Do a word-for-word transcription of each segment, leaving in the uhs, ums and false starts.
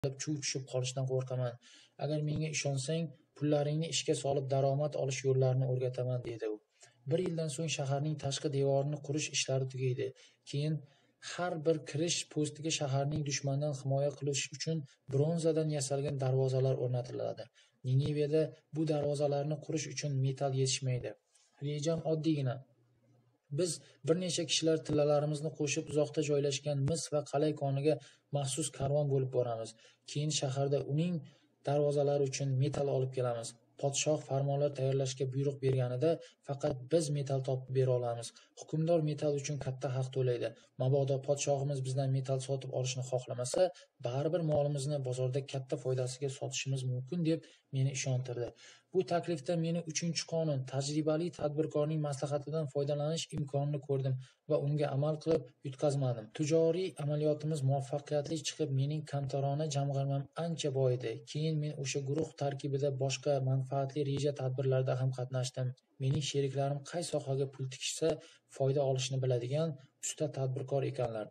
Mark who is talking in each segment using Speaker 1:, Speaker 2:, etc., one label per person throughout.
Speaker 1: chuv tushib qolishdan qo'rqaman. Agar menga ishonsang, pullaringni ishga solib daromad olish yo'llarini o'rgataman, dedi u. Bir yildan so'ng shaharning tashqi devorini qurish ishlari tugaydi. Keyin har bir kirish postiga shaharning dushmandan himoya qilish uchun bronzadan yasalgan darvozalar o'rnatiladi. Nineviyada bu darvozalarni qurish uchun metall yetishmaydi. Rejam oddiygina. Biz bir necha kishilar tillalarimizni qo'shib uzoqda joylashgan mis va qalay koniga maxsus karvon bo'lib boramiz. Keyin shaharda uning darvozalari uchun metall olib kelamiz. Podshoh farmonlar tayyorlashga buyruq berganida faqat biz metall topib bera olamiz. Hukmdor metall uchun katta haq to'laydi. Mabodo podshohimiz bizdan metall sotib olishni xohlamasa, baribir molimizni bozorda katta foydasiga sotishimiz mumkin deb meni ishontirdi. Bu taklifda meni uchinchi qonun, tajribali tadbirkorning maslahatidan foydalanish imkonini ko'rdim va unga amal qilib yutqazmadim. Tijoriy amaliyotimiz muvaffaqiyatli chiqib, mening kamtarona jamg'armam ancha boyidi. Keyin men o'sha guruh tarkibida boshqa manfaatli reja tadbirlarda ham qatnashdim. Mening sheriklarim qay sohaga pul tikishsa, foyda olishni biladigan usta tadbirkor ekanlar.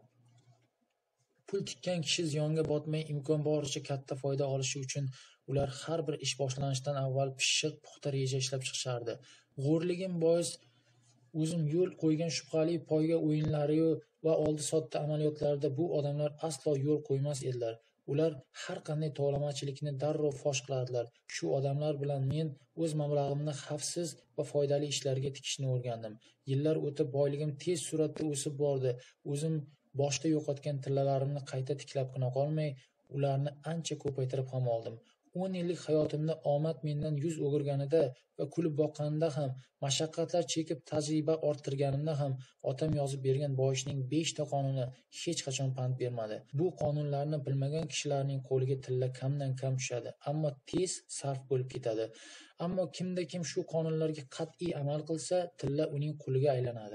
Speaker 1: Pul tikkan kishi ziyonga botmay imkon boricha katta foyda olishi uchun ular har bir ish boshlanishidan avval pishiq, puxta reja ishlab chiqishardi. G'o'rligim bois o'zim yo'l qo'ygan shubhali poyga o'yinlari va oldi-sotdi amaliyotlarida bu odamlar aslo yo'l qo'ymas edilar. Ular har qanday tovlamachilikni darrov fosh qiladilar. Shu odamlar bilan men o'z mablag'imni xavfsiz va foydali ishlarga tikishni o'rgandim. Yillar o'tib boyligim tez suratda o'sib bordi. O'zim boshda yo'qotgan tillalarimni qayta tiklabgina qolmay, ularni ancha ko'paytirib ham oldim. o'n yillik hayotimda omad mendan yuz o'girganida va kulib boqqanida ham, mashaqqatlar chekib tajriba orttirganimda ham otam yozib bergan boyishning besh ta qonuni hech qachon pand bermadi. Bu qonunlarni bilmagan kishilarning qo'liga tilla kamdan kam tushadi, ammo tez sarf bo'lib ketadi. Ammo kimda kim shu qonunlarga qat'iy amal qilsa, tilla uning quliga aylanadi.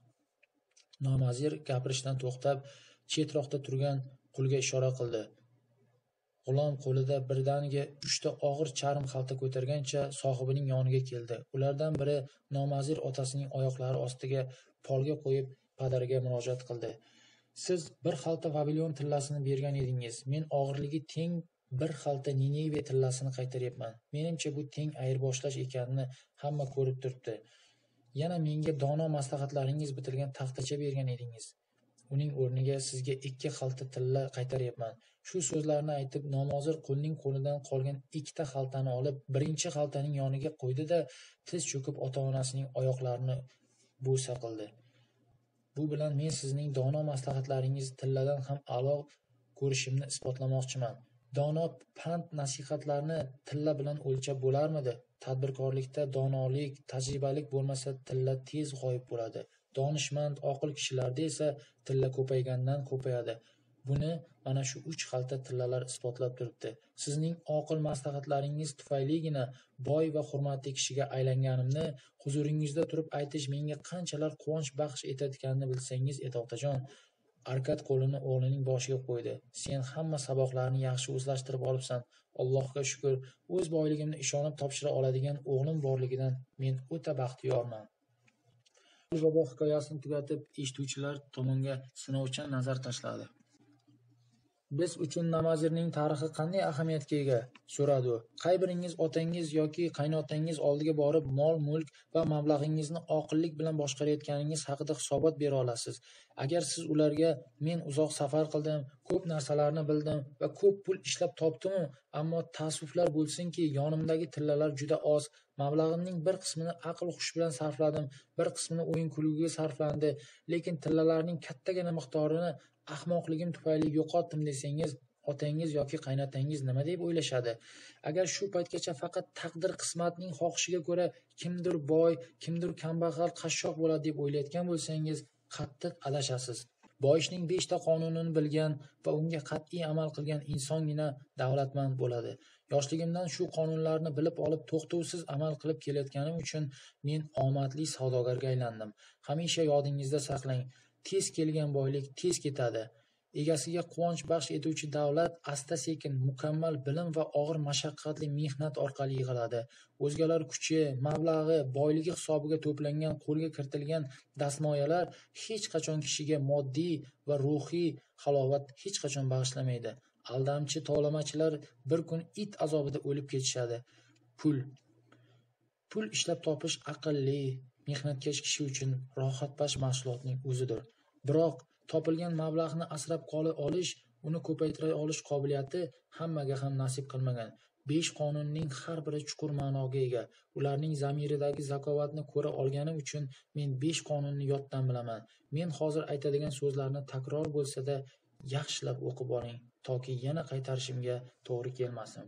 Speaker 1: Nomazir gapirishdan to'xtab, chetroqda turgan qulga ishora qildi. G'ulom qo'lida birdaniga uchta og'ir charm xalta ko'targancha sohibining yoniga keldi. Ulardan biri nomazir otasining oyoqlari ostiga polga qo'yib padariga murojaat qildi. Siz bir xalta pavilyon tillasini bergan edingiz. Men og'irligi teng bir xalta Nineviya tillasini qaytaryapman. Menimcha bu teng ayirboshlash ekanini hamma ko'rib turibdi. Yana menga dono maslahatlaringiz bitilgan taxtacha bergan edingiz. Uning o'rniga sizga ikki xalta tilla qaytaryapman. Shu so'zlarni aytib, nomozir qulning qo'lidan qolgan ikkita xaltani olib, birinchi xaltaning yoniga qo'ydi-da, tiz cho'kib ota-onasining oyoqlarini bo'sa qildi. Bu bilan men sizning dono maslahatlaringiz tilladan ham a'lo ko'rishimni isbotlamoqchiman. Dono pand nasihatlarni tilla bilan o'lchab bo'larmidi? Tadbirkorlikda donolik, tajribalik bo'lmasa tilla tez g'oyib bo'ladi. Donishmand, oqil kishilarda esa tilla ko'paygandan ko'payadi. Buni mana shu uch xalta tillalar isbotlab turibdi. Sizning oqil maslahatlaringiz tufayligina boy va hurmatli kishiga aylanganimni huzuringizda turib aytish menga qanchalar quvonch baxsh etayotganini bilsangiz edi, otajon. Arkad qo'lini o'g'lining boshiga qo'ydi. Sen hamma saboqlarni yaxshi o'zlashtirib olibsan. Allohga shukr, o'z boyligimni ishonib topshira oladigan o'g'lim borligidan men o'ta baxtiyorman. Bobo hikoyasini tugatib, eshituvchilar tomonga sinovchan nazar tashladi. Biz uchun namazirning tarixi qanday ahamiyatga ega? So'radi u. Qay biringiz otangiz yoki qaynotangiz oldiga borib mol, mulk va mablag'ingizni oqillik bilan boshqarayotganingiz haqida hisobot bera olasiz? Agar siz ularga men uzoq safar qildim, ko'p narsalarni bildim va ko'p pul ishlab topdim, ammo ta'ssuflar bo'lsinki, yonimdagi tillalar juda oz. Mablag'imning bir qismini aql xush bilan sarfladim, bir qismini o'yin kulguga sarflandi, lekin tillalarning kattagina miqdorini ahmoqligim tufayli yo'qotdim desangiz, otangiz yoki qaynotangiz nima deb o'ylashadi? Agar shu paytgacha faqat taqdir qismatning xohishiga ko'ra kimdir boy, kimdir kambag'al, qashshoq bo'ladi deb o'ylayotgan bo'lsangiz, qattiq adashasiz. Boyishning besh ta qonunini bilgan va unga qat'iy amal qilgan insongina davlatmand bo'ladi. Yoshligimdan shu qonunlarni bilib olib, to'xtovsiz amal qilib kelayotganim uchun men omadli savdogarga aylandim. Hamisha yodingizda saqlang, tez kelgan boylik tez ketadi. Egasiga quvonch baxsh etuvchi davlat asta-sekin mukammal bilim va og'ir mashaqqatli mehnat orqali yig'iladi. O'zgalar kuchi, mablag'i, boyligi hisobiga to'plangan, qo'lga kiritilgan dastmoyalar hech qachon kishiga moddiy va ruhiy halovat hech qachon bag'ishlamaydi. Aldamchi tovlamachilar bir kun it azobida o'lib ketishadi. Pul. Pul ishlab topish aqlli, mehnatkash kishi uchun rohatbaxsh mahsulotning o'zidir. Biroq topilgan mablag'ni asrab qolib olish, uni ko'paytira olish qobiliyati hammaga ham nasib qilmagan. besh qonunning har biri chuqur ma'noga ega. Ularning zamiridagi zakovatni ko'ra olganim uchun men besh qonunni yoddan bilaman. Men hozir aytadigan so'zlarni takror bo'lsa-da yaxshilab o'qib oling, toki yana qaytarishimga to'g'ri kelmasin.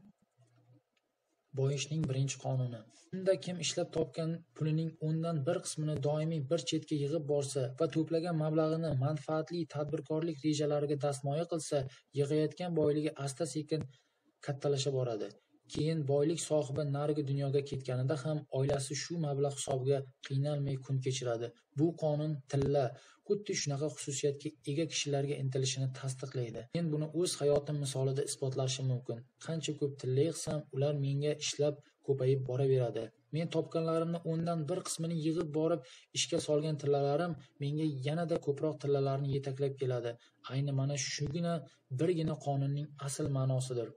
Speaker 1: Boyishning birinchi qonuni. Unda kim ishlab topgan pulining o'ndan bir qismini doimiy bir chetga yig'ib borsa va to'plagan mablag'ini manfaatli tadbirkorlik rejalariga dastmoya qilsa, yig'ayotgan boyligi asta-sekin kattalasha boradi. Keyin boylik sohibi narigi dunyoga ketganida ham oilasi shu mablag' hisobiga qiynalmay kun kechiradi. Bu qonun tilla xuddi shunaqa xususiyatga ega kishilarga intilishini tasdiqlaydi. Men buni o'z hayotim misolida isbotlashim mumkin. Qancha ko'p tilla yig'sam, ular menga ishlab ko'payib boraveradi. Men topganlarimni o'ndan bir qismini yig'ib borib ishga solgan tillalarim menga yanada ko'proq tillalarni yetaklab keladi. Ayni mana shugina birgina qonunning asl ma'nosidir.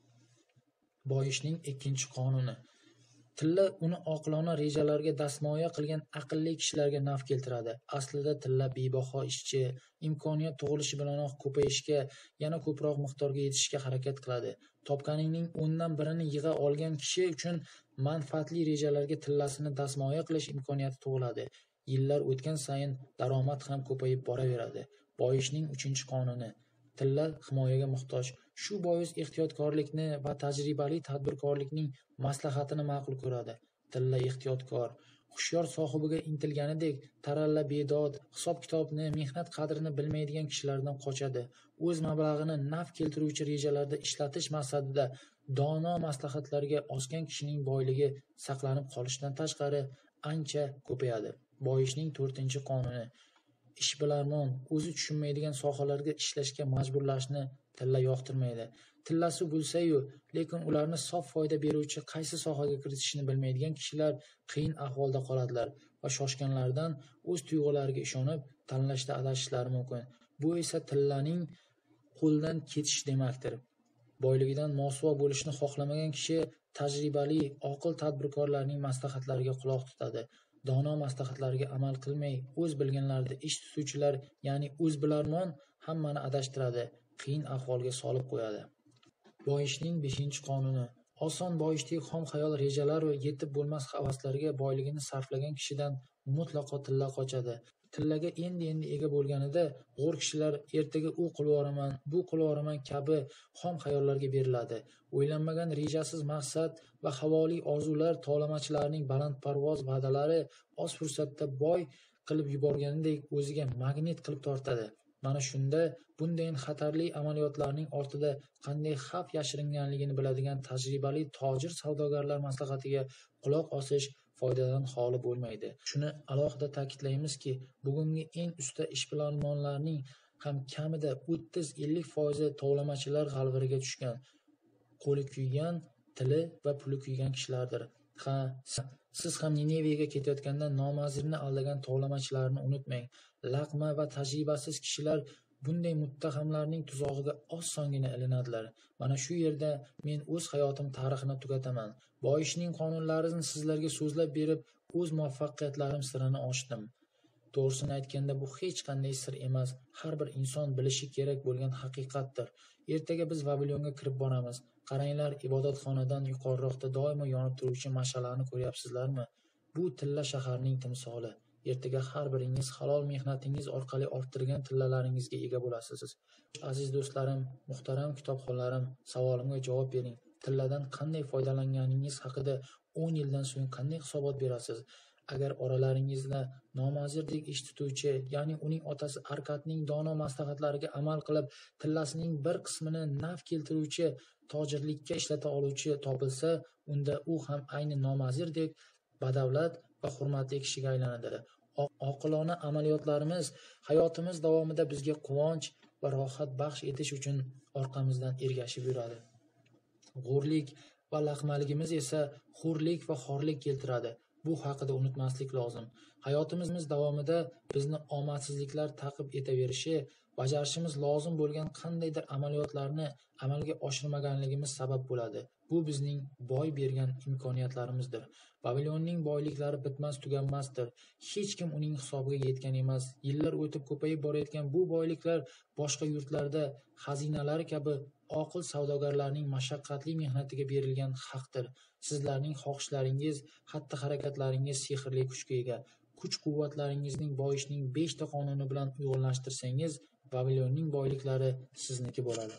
Speaker 1: Boyishning ikkinchi qonuni. Tilla uni oqilona rejalarga dastmoya qilgan aqlli kishilarga naf keltiradi. Aslida tilla bebaho ishchi, imkoniyat tug'ilishi bilanoq ko'payishga, yana ko'proq miqdorga yetishga harakat qiladi. Topganingning o'ndan birini yig'a olgan kishi uchun manfaatli rejalarga tillasini dastmoya qilish imkoniyati tug'iladi. Yillar o'tgan sayin daromad ham ko'payib boraveradi. Boyishning uchinchi qonuni. Tilla himoyaga muhtoj. Shu bois ehtiyotkorlikni va tajribali tadbirkorlikning maslahatini ma'qul ko'radi. Tilla ehtiyotkor, hushyor sohibiga intilganidek taralla bedod, hisob-kitobni, mehnat qadrini bilmaydigan kishilardan qochadi. O'z mablag'ini naf keltiruvchi rejalarda ishlatish maqsadida dono maslahatlarga osgan kishining boyligi saqlanib qolishdan tashqari ancha ko'payadi. Boyishning to'rtinchi qonuni. Ishbilarmon o'zi tushunmaydigan sohalarga ishlashga majburlashni tilla yoqtirmaydi. Tillasi bo'lsa-yu, lekin ularni sof foyda beruvchi qaysi sohaga kiritishni bilmaydigan kishilar qiyin ahvolda qoladilar va shoshganlardan o'z tuyg'ulariga ishonib tanlashda adashishlari mumkin. Bu esa tillaning qo'ldan ketish demakdir. Boyligidan mosuvo bo'lishni xohlamagan kishi tajribali, oqil tadbirkorlarning maslahatlariga quloq tutadi. Dono maslahatlariga amal qilmay, o'z bilganlarida ish tutuvchilar, ya'ni o'zbilarmon hammani adashtiradi, qiyin ahvolga solib qo'yadi. Boyishning beshinchi qonuni. Oson boyishdek xom xayol rejalar va yetib bo'lmas havaslarga boyligini sarflagan kishidan mutlaqo tilla qochadi. Tillaga endi-endi ega bo'lganida g'o'r kishilar ertaga u qilvoraman, bu qilvoraman kabi xom xayollarga beriladi. O'ylanmagan rejasiz maqsad va havoli orzular tovlamachilarning balandparvoz va'dalari oz fursatda boy qilib yuborganidek o'ziga magnit qilib tortadi. Mana shunda bunday xatarli amaliyotlarning ortida qanday xavf yashiringanligini biladigan tajribali tojir savdogarlar maslahatiga quloq osish foydadan xoli bo'lmaydi. Shuni alohida ta'kidlaymizki, bugungi eng usta ishbilarmonlarning ham kamida o'ttiz ellik foizi tovlamachilar g'alviriga tushgan, qo'li kuygan, tili va puli kuygan kishilardir. Ha, siz ham Nineviyga ketayotganda nomazirni aldagan tovlamachilarni unutmang. Laqma va tajribasiz kishilar bunday muttahamlarning tuzog'iga osongina ilinadilar. Mana shu yerda men o'z hayotim tarixini tugataman. Boyishning qonunlarini sizlarga so'zlab berib, o'z muvaffaqiyatlarim sirini ochdim. To'g'risini aytganda bu hech qanday sir emas, har bir inson bilishi kerak bo'lgan haqiqatdir. Ertaga biz Vavilonga kirib boramiz. Qaranglar, ibodatxonadan yuqoriroqda doimo yonib turuvchi mash'alani ko'ryapsizlarmi? Bu tilla shaharning timsoli. Ertaga har biringiz halol mehnatingiz orqali orttirgan tillalaringizga ega bo'lasiz. Aziz do'stlarim, muhtaram kitobxonlarim, savolimga javob bering. Tilladan qanday foydalanganingiz haqida o'n yildan so'ng qanday hisobot berasiz? Agar oralaringizda nomazirdek ish tutuvchi, ya'ni uning otasi Arkadning dono maslahatlariga amal qilib, tillasining bir qismini naf keltiruvchi, tojirlikka ishlata oluvchi topilsa, unda u ham ayni nomazirdek badavlat va hurmatli kishiga aylanadi. Oqilona amaliyotlarimiz hayotimiz davomida bizga quvonch va rohat baxsh etish uchun orqamizdan ergashib yuradi. G'o'rlik va laqmaligimiz esa xo'rlik va xorlik keltiradi. Bu haqida unutmaslik lozim. Hayotimiz davomida bizni omadsizliklar ta'qib etaverishi bajarishimiz lozim bo'lgan qandaydir amaliyotlarni amalga oshirmaganligimiz sabab bo'ladi. Bu bizning boy bergan imkoniyatlarimizdir. Babilonning boyliklari bitmas tuganmasdir. Hech kim uning hisobiga yetgan emas. Yillar o'tib ko'payib borayotgan bu boyliklar boshqa yurtlarda xazinalar kabi oqil savdogarlarning mashaqqatli mehnatiga berilgan haqdir. Sizlarning xohishlaringiz, xatti-harakatlaringiz sehrli kuchga ega. Kuch-quvvatlaringizning boyishning beshta qonuni bilan uyg'unlashtirsangiz, Babilonning boyliklari sizniki bo'ladi.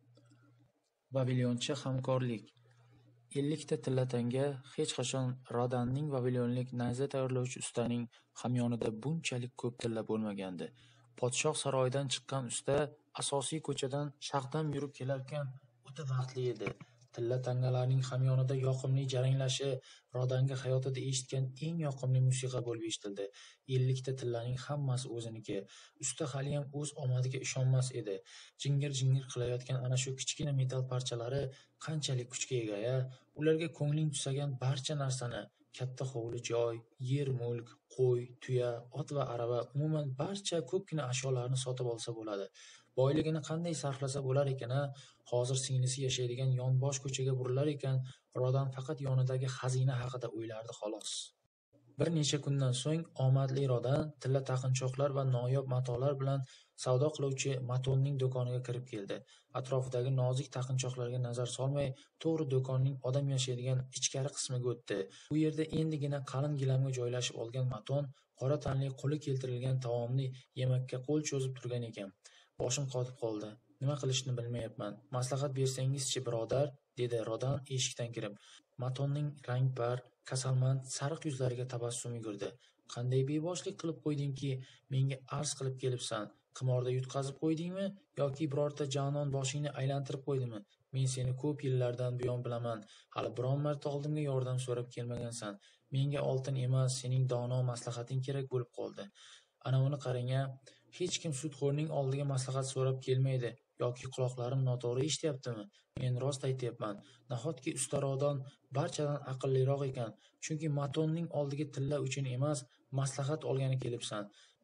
Speaker 1: Babiloncha hamkorlik. ellikta tilla tanga hech qachon Rodanning babilonlik nayza tayyorlovchi ustaning hamyonida bunchalik ko'p tilla bo'lmagandi. Podshoh saroyidan chiqqan usta asosiy ko'chadan sharqdan yurib kelarkan o'ta vaqtli edi. Tilla tangalarning hamyonida yoqimli jaranglashi Rodanga hayotida eshitgan eng yoqimli musiqa bo'lib eshitildi. ellikta tillaning hammasi o'ziniki. Usta haliyam o'z omadiga ishonmas edi. Jingir-jingir qilayotgan ana shu kichkina metall parchalari qanchalik kuchga ega-ya. Ularga ko'ngling tusagan barcha narsani, katta hovli joy, yer mulk, qo'y, tuya, ot va arava, umuman barcha ko'pgina ashyolarni sotib olsa bo'ladi. Boyligini qanday sarflasa bo'lar ekan-a? Hozir singlisi yashaydigan yonbosh ko'chaga burilar ekan, Rodan faqat yonidagi xazina haqida o'ylardi xolos. Bir necha kundan so'ng omadli Rodan tilla taqinchoqlar va noyob matolar bilan savdo qiluvchi Matonning do'koniga kirib keldi. Atrofidagi nozik taqinchoqlarga nazar solmay, to'g'ri do'konning odam yashaydigan ichkari qismiga o'tdi. Bu yerda endigina qalin gilamga joylashib olgan Maton qora tanli qo'li keltirilgan taomni yemakka qo'l cho'zib turgan ekan. Boshim qotib qoldi. Nima qilishni bilmayapman. Maslahat bersangizchi, birodar, dedi Rodan eshikdan kirib. Matonning rangpar, kasalmand, sariq yuzlariga tabassum yugurdi. Qanday beboshlik qilib qo'ydingki, menga arz qilib kelibsan? Qimorda yutqazib qo'ydingmi yoki birorta janon boshingni aylantirib qo'ydimi? Men seni ko'p yillardan buyon bilaman. Hali biron marta oldimga yordam so'rab kelmagansan. Menga oltin emas, sening dono maslahating kerak bo'lib qoldi. Ana uni qarang-a, hech kim sudxo'rning oldiga maslahat so'rab kelmaydi. Yoki quloqlarim noto'g'ri eshityaptimi? Men rost aytyapman. Nahotki usta Rodan barchadan aqlliroq ekan, chunki Matonning oldiga tilla uchun emas, maslahat olgani kelibsan.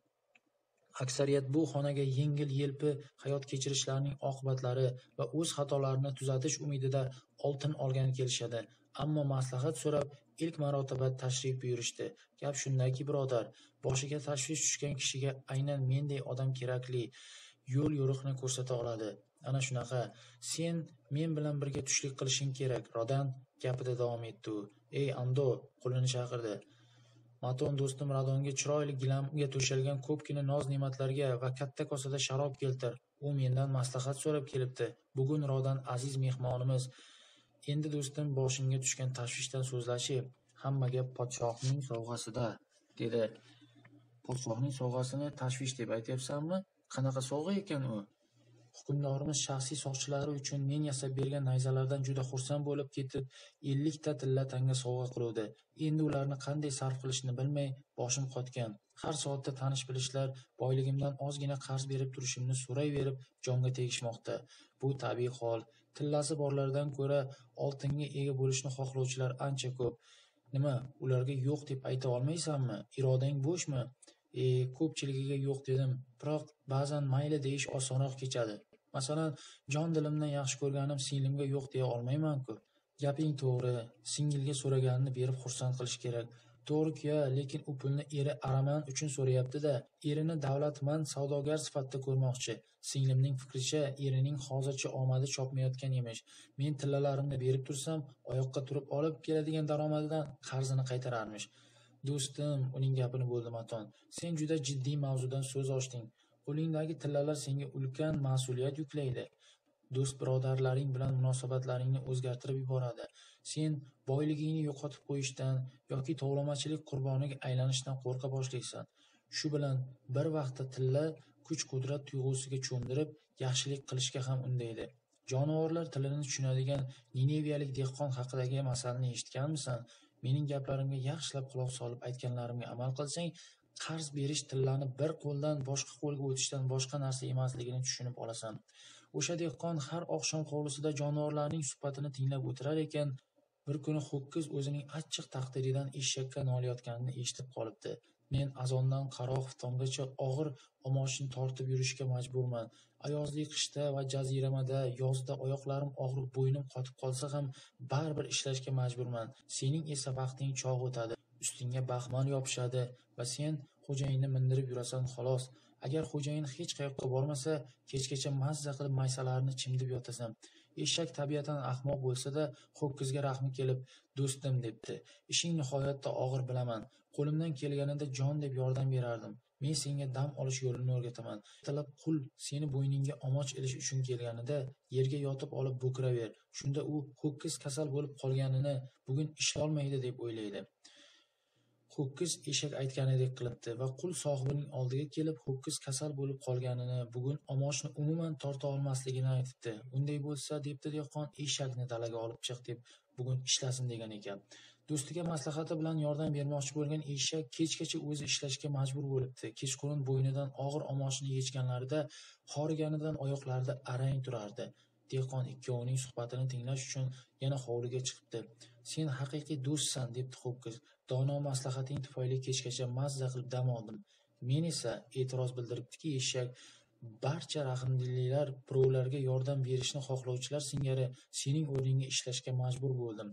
Speaker 1: Aksariyat bu xonaga yengil-yelpi hayot kechirishlarining oqibatlari va o'z xatolarini tuzatish umidida oltin olgani kelishadi. Ammo maslahat so'rab ilk marotaba tashrif buyurishdi. Gap shundaki, birodar, boshiga tashvish tushgan kishiga aynan menday odam kerakli. Yo'l yo'riqni ko'rsata oladi. Ana shunaqa. Sen men bilan birga tushlik qilishing kerak. Rodan gapida davom etdi u. Ey Ando, qo'lini chaqirdi. Maton do'stim Rodonga chiroyli gilamga to'shalgan ko'pgina noz-ne'matlarga va katta kosada sharob keltir. U mendan maslahat so'rab kelibdi. Bugun Rodan aziz mehmonimiz. Endi do'stim boshimga tushgan tashvishdan so'zlashib, hamma gap podshohning sovg'asida, dedi. Podshohning sovg'asini tashvish deb aytyapsanmi? Qanaqa sovg'a ekan u? Hukmdorimiz shaxsiy soqchilari uchun men yasab bergan nayzalardan juda xursand bo'lib ketib, ellik ta tilla tanga sovg'a qiluvdi. Endi ularni qanday sarf qilishni bilmay boshim qotgan. Har soatda tanish-bilishlar boyligimdan ozgina qarz berib turishimni so'rayverib jonga tegishmoqda. Bu tabiiy hol. Tillasi borlardan ko'ra oltinga ega bo'lishni xohlovchilar ancha ko'p. Nima, ularga yo'q deb ayta olmaysanmi? Irodang bo'shmi? E, ko'pchiligiga yo'q dedim, biroq ba'zan mayli deyish osonroq kechadi. Masalan, jon dilimdan yaxshi ko'rganim singlimga yo'q deya olmayman-ku. Gaping to'g'ri, singilga so'raganini berib xursand qilish kerak. To'g'ri-ku, lekin u pulni eri Araman uchun so'rayapti-da, erini davlatmand savdogar sifatida ko'rmoqchi. Singlimning fikricha, erining hozircha omadi chopmayotgan emish. Men tillalarimni berib tursam, oyoqqa turib olib keladigan daromadidan qarzini qaytararmish. Do'stim, uning gapini bo'ldi Maton. Sen juda jiddiy mavzudan so'z ochding. Qo'lingdagi tillalar senga ulkan mas'uliyat yuklaydi. Do'st birodarlaring bilan munosabatlaringni o'zgartirib yuboradi. Sen boyligingni yo'qotib qo'yishdan yoki tovlamachilik qurboniga aylanishdan qo'rqa boshlaysan. Shu bilan bir vaqtda tilla kuch-qudrat tuyg'usiga cho'mdirib, yaxshilik qilishga ham undaydi. Jonivorlar tilini tushunadigan Nineviyalik dehqon haqidagi masalni eshitganmisan? Mening gaplarimga yaxshilab quloq solib aytganlarimga amal qilsang, qarz berish tillani bir qo'ldan boshqa qo'lga o'tishdan boshqa narsa emasligini tushunib olasan. O'sha dehqon har oqshom hovlisida jonivorlarning suhbatini tinglab o'tirar ekan, bir kuni ho'kiz o'zining achchiq taqdiridan eshakka nolayotganini eshitib qolibdi. Men azondan qaroq xuftongacha og'ir omochni tortib yurishga majburman. Ayozli qishda va jaziramada, yozda oyoqlarim og'rib, bo'ynim qotib qolsa ham baribir ishlashga majburman. Sening esa vaqting chog' o'tadi. Ustingga baxmal yopishadi va sen xo'jayinni mindirib yurasan xolos. Agar xo'jayin hech qayoqqa bormasa, kechgacha mazza qilib maysalarini chimdib yotasan. Eshak tabiatan ahmoq bo'lsa-da, ho'kizga rahmi kelib, do'stim debdi. Ishing nihoyatda og'ir bilaman. Qo'limdan kelganida jon deb yordam berardim. Men senga dam olish yo'lini o'rgataman. Talab qul seni bo'yningga omoch ilish uchun kelganida yerga yotib olib bo'kiraver. Shunda u ho'kiz kasal bo'lib qolganini bugun ishlolmaydi deb o'ylaydi. Ho'kiz eshak aytganidek qilibdi va qul sohibining oldiga kelib ho'kiz kasal bo'lib qolganini, bugun omochni umuman torta olmasligini aytibdi. Unday bo'lsa, debdi dehqon, eshakni dalaga olib chiq deb bugun ishlasin degan ekan. Do'stiga maslahati bilan yordam bermoqchi bo'lgan eshak kechgacha o'zi ishlashga majbur bo'libdi. Kechqurun bo'ynidan og'ir omochni yechganlarida horiganidan oyoqlarida arang turardi. Dehqon ikkovining suhbatini tinglash uchun yana hovliga chiqibdi. Sen haqiqiy do'stsan, debdi ho'kiz. Dono maslahating tufayli kechgacha mazza qilib dam oldim. Men esa e'tiroz bildiribdiki, eshak barcha rahmdillar birovlarga yordam berishni xohlovchilar singari sening o'rningga ishlashga majbur bo'ldim.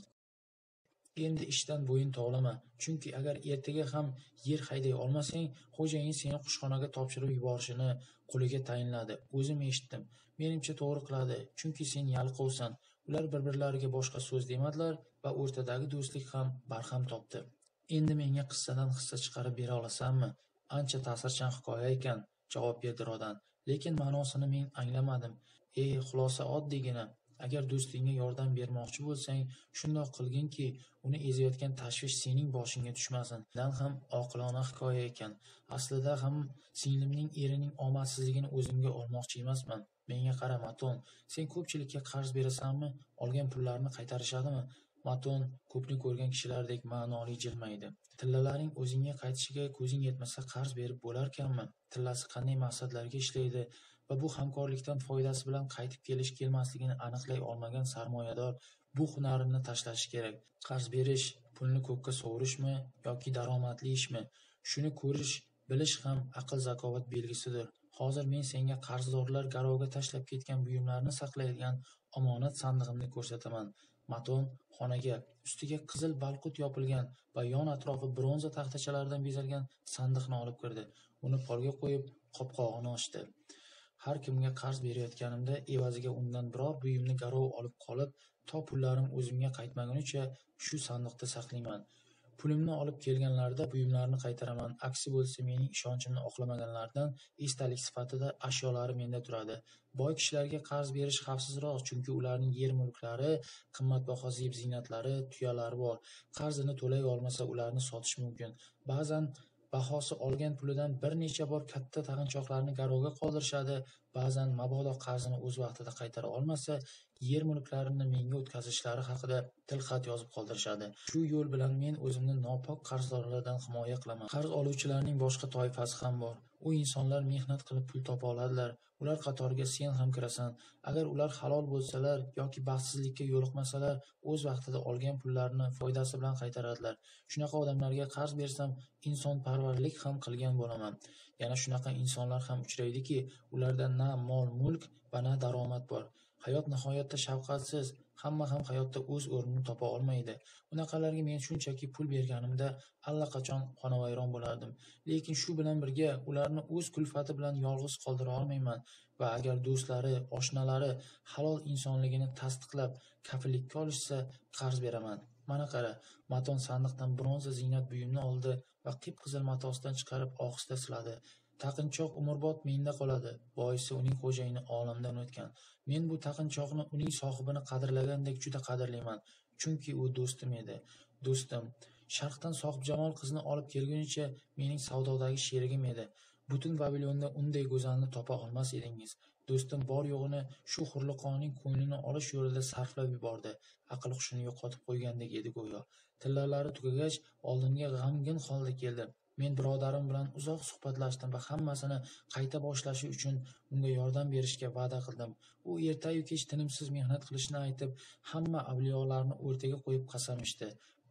Speaker 1: Endi ishdan bo'yin tovlama, chunki agar ertaga ham yer hayday olmasang, xo'jayin seni qushxonaga topshirib yuborishini quliga tayinladi. O'zim eshitdim. Menimcha to'g'ri qiladi, chunki sen yalqovsan. Ular bir-birlariga boshqa so'z demadilar va o'rtadagi do'stlik ham barham topdi. Endi menga qissadan hissa chiqarib bera olasanmi? Ancha ta'sirchan hikoya ekan, javob berdi Rodan. Lekin ma'nosini men anglamadim. Ey, xulosa oddiygina. Agar do'stingga yordam bermoqchi bo'lsang, shundoq qilginki, uni ezayotgan tashvish sening boshingga tushmasin. Dan ham oqilona hikoya ekan. Aslida ham singlimning erining omadsizligini o'zimga olmoqchi emasman. Menga qara, Maton, sen ko'pchilikka qarz berasanmi? Olgan pullarini qaytarishadimi? Maton ko'pni ko'rgan kishilardek ma'noli jilmaydi. Tillalaring o'zingga qaytishiga ko'zing yetmasa qarz berib bo'larkanmi? Tillasi qanday maqsadlarga ishlaydi va bu hamkorlikdan foydasi bilan qaytib kelish kelmasligini aniqlay olmagan sarmoyador bu hunarini tashlashi kerak. Qarz berish, pulni ko'kka sovurishmi yoki daromadli ishmi? Shuni ko'rish, bilish ham aql zakovat belgisidir. Hozir men senga qarzdorlar garovga tashlab ketgan buyumlarni saqlaydigan omonat sandig'imni ko'rsataman. Maton xonaga ustiga qizil balqut yopilgan va yon atrofi bronza taxtachalardan bezalgan sandiqni olib kirdi. Uni polga qo'yib, qopqog'ini ochdi. Har kimga qarz berayotganimda evaziga undan biror buyumni garov olib qolib, to pullarim o'zimga qaytmagunicha shu sandiqda saqlayman. Pulimni olib kelganlarda buyumlarni qaytaraman. Aksi bo'lsa mening ishonchimni oqlamaganlardan esdalik sifatida ashyolari menda turadi. Boy kishilarga qarz berish xavfsizroq, chunki ularning yer mulklari, qimmatbaho zeb-ziynatlari, tuyalari bor. Qarzini to'lay olmasa ularni sotish mumkin. Ba'zan bahosi olgan pulidan bir necha bor katta taqinchoqlarni garovga qoldirishadi. Ba'zan mabodo qarzini o'z vaqtida qaytara olmasa, yer mulklarini menga o'tkazishlari haqida tilxat yozib qoldirishadi. Shu yo'l bilan men o'zimni nopok qarzdorlardan himoya qilaman. Qarz oluvchilarning boshqa toifasi ham bor. U insonlar mehnat qilib pul topa oladilar. Ular qatoriga sen ham kirasan. Agar ular halol bo'lsalar yoki baxtsizlikka yo'liqmasalar, o'z vaqtida olgan pullarini foydasi bilan qaytaradilar. Shunaqa odamlarga qarz bersam, insonparvarlik ham qilgan bo'laman. Yana shunaqa insonlar ham uchraydiki, ularda na mol-mulk va na daromad bor. Hayot nihoyatda shafqatsiz, hamma ham hayotda o'z o'rnini topa olmaydi. Unaqalarga men shunchaki pul berganimda allaqachon xonavayron bo'lardim. Lekin shu bilan birga ularni o'z kulfati bilan yolg'iz qoldira olmayman va agar do'stlari, oshnalari halol insonligini tasdiqlab kafillikka olishsa, qarz beraman. Mana qara, Maton sandiqdan bronza ziynat buyumni oldi va qip-qizil matosidan chiqarib ohista siladi. Taqinchoq umrbod menda qoladi. Boisi uning xo'jayini olamdan o'tgan. Men bu taqinchoqni uning sohibini qadrlagandek juda qadrlayman, chunki u do'stim edi. Do'stim, Sharqdan Sohibjamol qizni olib kelgunicha mening savdodagi sherigim edi. Butun Babilonda unday go'zalni topa olmas edingiz. Do'stim bor yo'g'ini shu hurliqoning ko'nglini olish yo'lida sarflab yubordi. Aql hushini yo'qotib qo'ygandek edi go'yo. Tillalari tugagach, oldimga g'amgin holda keldi. Men birodarim bilan uzoq suhbatlashdim va hammasini qayta boshlashi uchun unga yordam berishga va'da qildim. U ertayu kech tinimsiz mehnat qilishini aytib, hamma avliyolarni o'rtaga qo'yib qasam ichdi.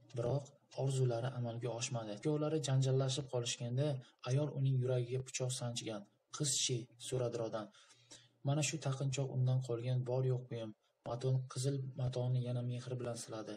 Speaker 1: Biroq orzulari amalga oshmadi. Ikkovlari janjallashib qolishganda ayol uning yuragiga pichoq sanchgan. "Qiz-chi?" so'radi Rodan. "Mana shu taqinchoq undan qolgan bor-yo'q buyam." Maton qizil matoni yana mehr bilan siladi.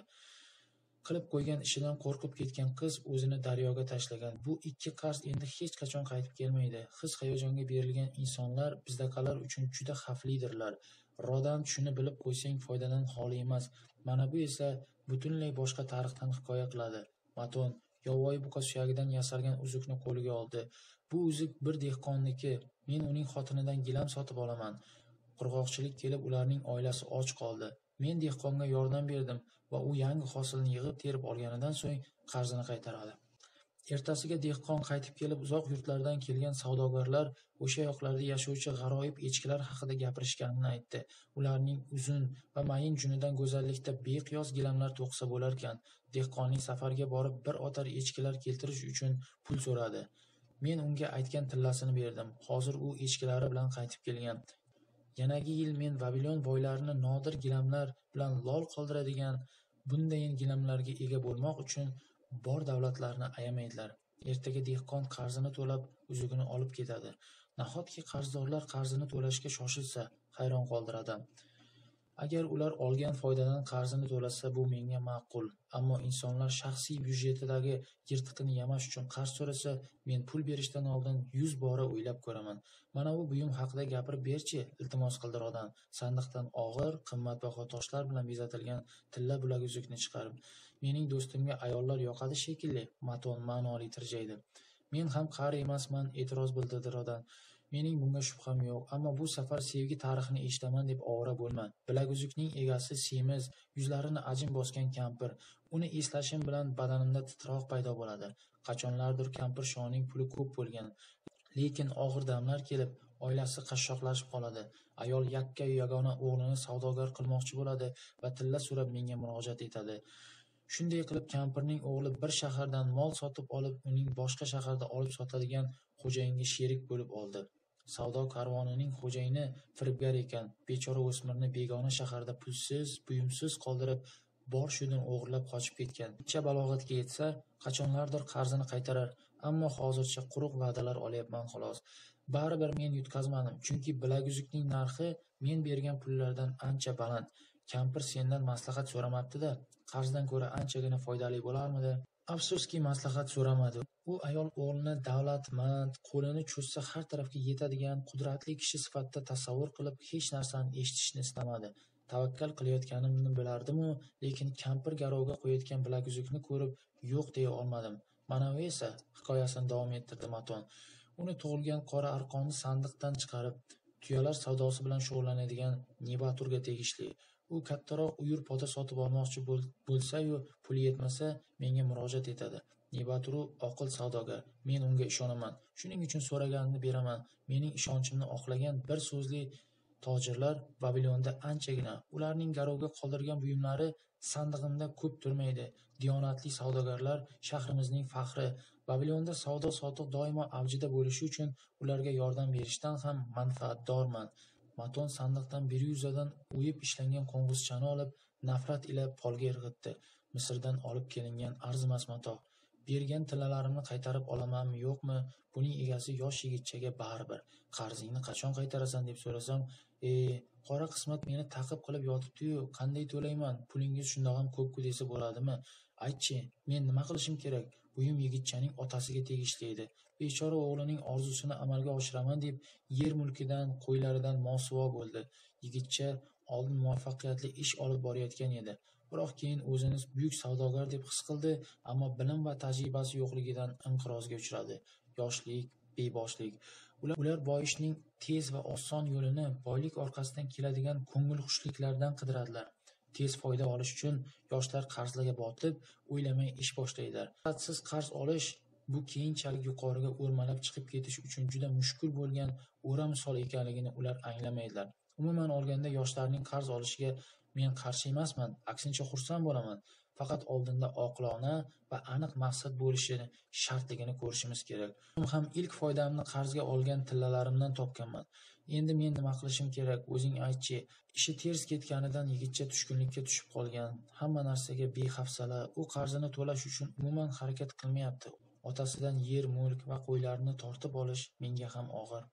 Speaker 1: Qilib qo'ygan ishidan qo'rqib ketgan qiz o'zini daryoga tashlagan. Bu ikki qarz endi hech qachon qaytib kelmaydi. His-hayajonga berilgan insonlar bizdaqalar uchun juda xavflidirlar. Rodan shuni bilib qo'ysang foydadan xoli emas. Mana bu esa butunlay boshqa tarixdan hikoya qiladi. Maton yovvoyi buqa suyagidan yasalgan uzukni qo'liga oldi. Bu uzuk bir dehqonniki. Men uning xotinidan gilam sotib olaman. Qurg'oqchilik kelib ularning oilasi och qoldi. Men dehqonga yordam berdim va u yangi hosilni yig'ib terib olganidan so'ng qarzini qaytaradi. Ertasiga dehqon qaytib kelib uzoq yurtlardan kelgan savdogarlar o'sha yoqlarda yashovchi g'aroyib echkilar haqida gapirishganini aytdi. Ularning uzun va mayin junidan go'zallikda beqiyos gilamlar to'qisa bo'larkan. Dehqonning safarga borib bir otar echkilar keltirish uchun pul so'radi. Men unga aytgan tillasini berdim. Hozir u echkilari bilan qaytib kelgan. Yanagi yil men Vavilon boylarini nodir gilamlar bilan lol qoldiradigan bundayin gilamlarga ega bo'lmoq uchun bor davlatlarni ayamaydilar. Ertaga dehqon qarzini to'lab uzugini olib ketadi. Nahotki qarzdorlar qarzini to'lashga shoshilsa, hayron qoldiradi. Agar ular olgan foydadan qarzini to'lasa, bu menga ma'qul. Ammo insonlar shaxsiy byudjetidagi yirtiqini yamash uchun qarz so'rasa, men pul berishdan oldin yuz bora o'ylab ko'raman. Mana bu buyum haqida gapirib berchi, iltimos qildi Rodan, sandiqdan og'ir, qimmatbaho toshlar bilan bezatilgan tilla bilaguzukni chiqarib. Mening do'stimga ayollar yoqadi shekilli, Maton ma'noli tirjaydi. Men ham qari emasman, e'tiroz bildirdi Rodan. Mening bunga shubham yo'q, ammo bu safar sevgi tarixini eshitaman deb ovora bo'lma. Bilaguzukning egasi semiz, yuzlarini ajin bosgan kampir. Uni eslashim bilan badanimda titroq paydo bo'ladi. Qachonlardir kampir shoning puli ko'p bo'lgan, lekin og'ir damlar kelib, oilasi qashshoqlashib qoladi. Ayol yakka-yu yagona o'g'lini savdogar qilmoqchi bo'ladi va tilla so'rab menga murojaat etadi. Shunday qilib kampirning o'g'li bir shahardan mol sotib olib, uning boshqa shaharda olib sotadigan xo'jayinga sherik bo'lib oldi. Savdo karvonining xo'jayini firibgar ekan. Bechora o'smirni begona shaharda pulsiz, buyumsiz qoldirib, bor shudin o'g'irlab qochib ketgan. Necha balog'atga yetsa, qachonlardir qarzini qaytarar, ammo hozircha quruq va'dalar olyapman xolos. Baribir men yutqazmadim, chunki bilaguzukning narxi men bergan pullardan ancha baland. Kampir sendan maslahat so'ramabdi-da, qarzdan ko'ra anchagina foydali bo'larmidi? Afsuski maslahat so'ramadi. U ayol o'g'lini davlatmand, qo'lini cho'zsa har tarafga yetadigan qudratli kishi sifatida tasavvur qilib, hech narsani eshitishni istamadi. Tavakkal qilayotganimni bilardim-u, lekin kampir garovga qo'yayotgan bilaguzukni ko'rib, yo'q deya olmadim. Mana bu esa hikoyasini davom ettirdi Maton. Uni tug'ilgan qora arqonni sandiqdan chiqarib, tuyalar savdosi bilan shug'ullanadigan Nebaturga tegishli. U kattaroq uyur poda sotib olmoqchi bo'lsa-yu, puli yetmasa, menga murojaat etadi. Nebaturu oqil savdogar. Men unga ishonaman. Shuning uchun so'raganini beraman. Mening ishonchimni oqlagan bir so'zli tojirlar Vavilonda anchagina. Ularning garovga qoldirgan buyumlari sandig'imda ko'p turmaydi. Diyonatli savdogarlar shahrimizning faxri. Vavilonda savdo sotiq doimo avjida bo'lishi uchun ularga yordam berishdan ham manfaatdorman. Maton sandiqdan bir yuzadan o'yib ishlangan qo'ng'izchani olib, nafrat ila polga irg'itdi. Misrdan olib kelingan arzimas matoh. Bergan tillalarimni qaytarib olamanmi, yo'qmi? Buning egasi yosh yigitchaga baribir. Qarzingni qachon qaytarasan deb so'rasam, "E, qora qismat meni ta'qib qilib yotibdi-yu, qanday to'layman? Pulingiz shundoq ham ko'p-ku desa bo'ladimi? Aytchi, men nima qilishim kerak?" Buyum yigitchaning otasiga tegishli edi. Bechora o'g'lining orzusini amalga oshiraman deb yer mulkidan, qo'ylaridan mosuvo bo'ldi. Yigitcha oldin muvaffaqiyatli ish olib borayotgan edi. Biroq keyin o'zini buyuk savdogar deb his qildi, ammo bilim va tajribasi yo'qligidan inqirozga uchradi. Yoshlik, beboshlik. Ular, ular boyishning tez va oson yo'lini boylik orqasidan keladigan ko'ngil xushliklardan qidiradilar. Tez foyda olish uchun yoshlar qarzlarga botib, o'ylamay ish boshlaydilar. Siz qarz olish bu keyinchalik yuqoriga o'rmalab chiqib ketish uchun juda mushkul bo'lgan o'ra misol ekanligini ular anglamaydilar. Umuman olganda yoshlarning qarz olishiga Men qarshi emasman, aksincha xursand bo'laman. Faqat oldinda oqilona va aniq maqsad bo'lishi shartligini ko'rishimiz kerak. Men ham ilk foydamni qarzga olgan tillalarimdan topganman. Endi men nima qilishim kerak? O'zing aytchi. Ishi ters ketganidan yigitcha tushkunlikka tushib qolgan. Hamma narsaga behafsala, u qarzini to'lash uchun umuman harakat qilmayapti. Otasidan yer, mulk va qo'ylarni tortib olish menga ham og'ir.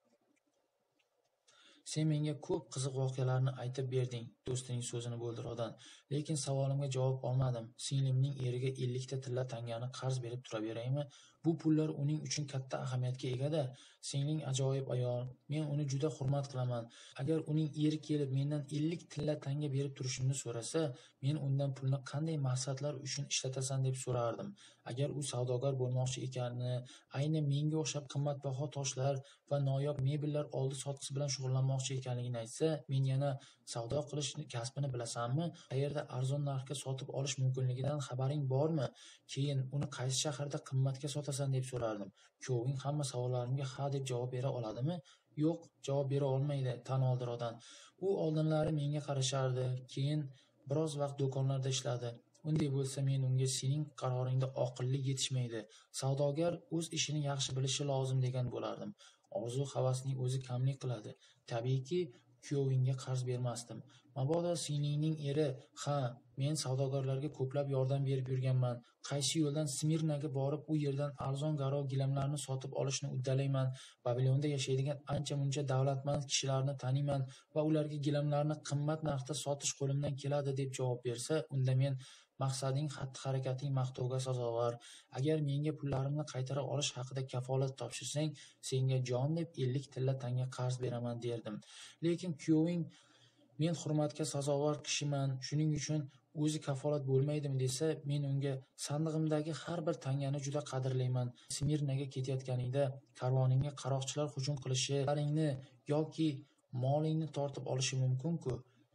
Speaker 1: Sen menga ko'p qiziq voqealarni aytib berding, do'stining so'zini bo'ldi Rodan. Lekin savolimga javob olmadim. Singlimning eriga ellik ta tilla tangani qarz berib turaveraymi? Bu pullar uning uchun katta ahamiyatga ega-da. Singling ajoyib ayol. Men uni juda hurmat qilaman. Agar uning eri kelib mendan ellik tilla tanga berib turishimni so'rasa, men undan pulni qanday maqsadlar uchun ishlatasan deb so'rardim. Agar u savdogar bo'lmoqchi ekanini, ayni menga o'xshab qimmatbaho toshlar va noyob mebellar oldi-sotqisi bilan shug'ullanmoqchi ekanligini aytsa, men yana savdo qilish kasbini bilasanmi? Qayerda arzon narxga sotib olish mumkinligidan xabaring bormi? Keyin uni qaysi shaharda qimmatga sotasan deb so'rardim. Kuyoving hamma savollarimga ha deb javob bera oladimi? Yo'q, javob bera olmaydi, tan oldi Rodan. U oldinlari menga qarashardi, keyin biroz vaqt do'konlarda ishladi. Unday bo'lsa men unga sening qaroringda oqillik yetishmaydi. Savdogar o'z ishini yaxshi bilishi lozim degan bo'lardim. Orzu havasning o'zi kamlik qiladi. Tabiiyki, kuyovingga qarz bermasdim. Mabodo singlingning eri, ha, men savdogarlarga ko'plab yordam berib yurganman. Qaysi yo'ldan Smirnaga borib, u yerdan arzon garov gilamlarni sotib olishni uddalayman. Babilonda yashaydigan ancha-muncha davlatmand kishilarni taniyman va ularga gilamlarni qimmat narxda sotish qo'limdan keladi deb javob bersa, unda men maqsading, xatti-harakating maqtovga sazovor. Agar menga pullarimni qaytara olish haqida kafolat topshirsang, senga jon deb ellik tilla tanga qarz beraman derdim. Lekin kuyoving men hurmatga sazovor kishiman, shuning uchun o'zi kafolat bo'lmaydimi desa, men unga sandig'imdagi har bir tangani juda qadrlayman. Smirnaga ketayotganingda karvoningga qaroqchilar hujum qilishi, qaringni yoki molingni tortib olishi mumkin-ku.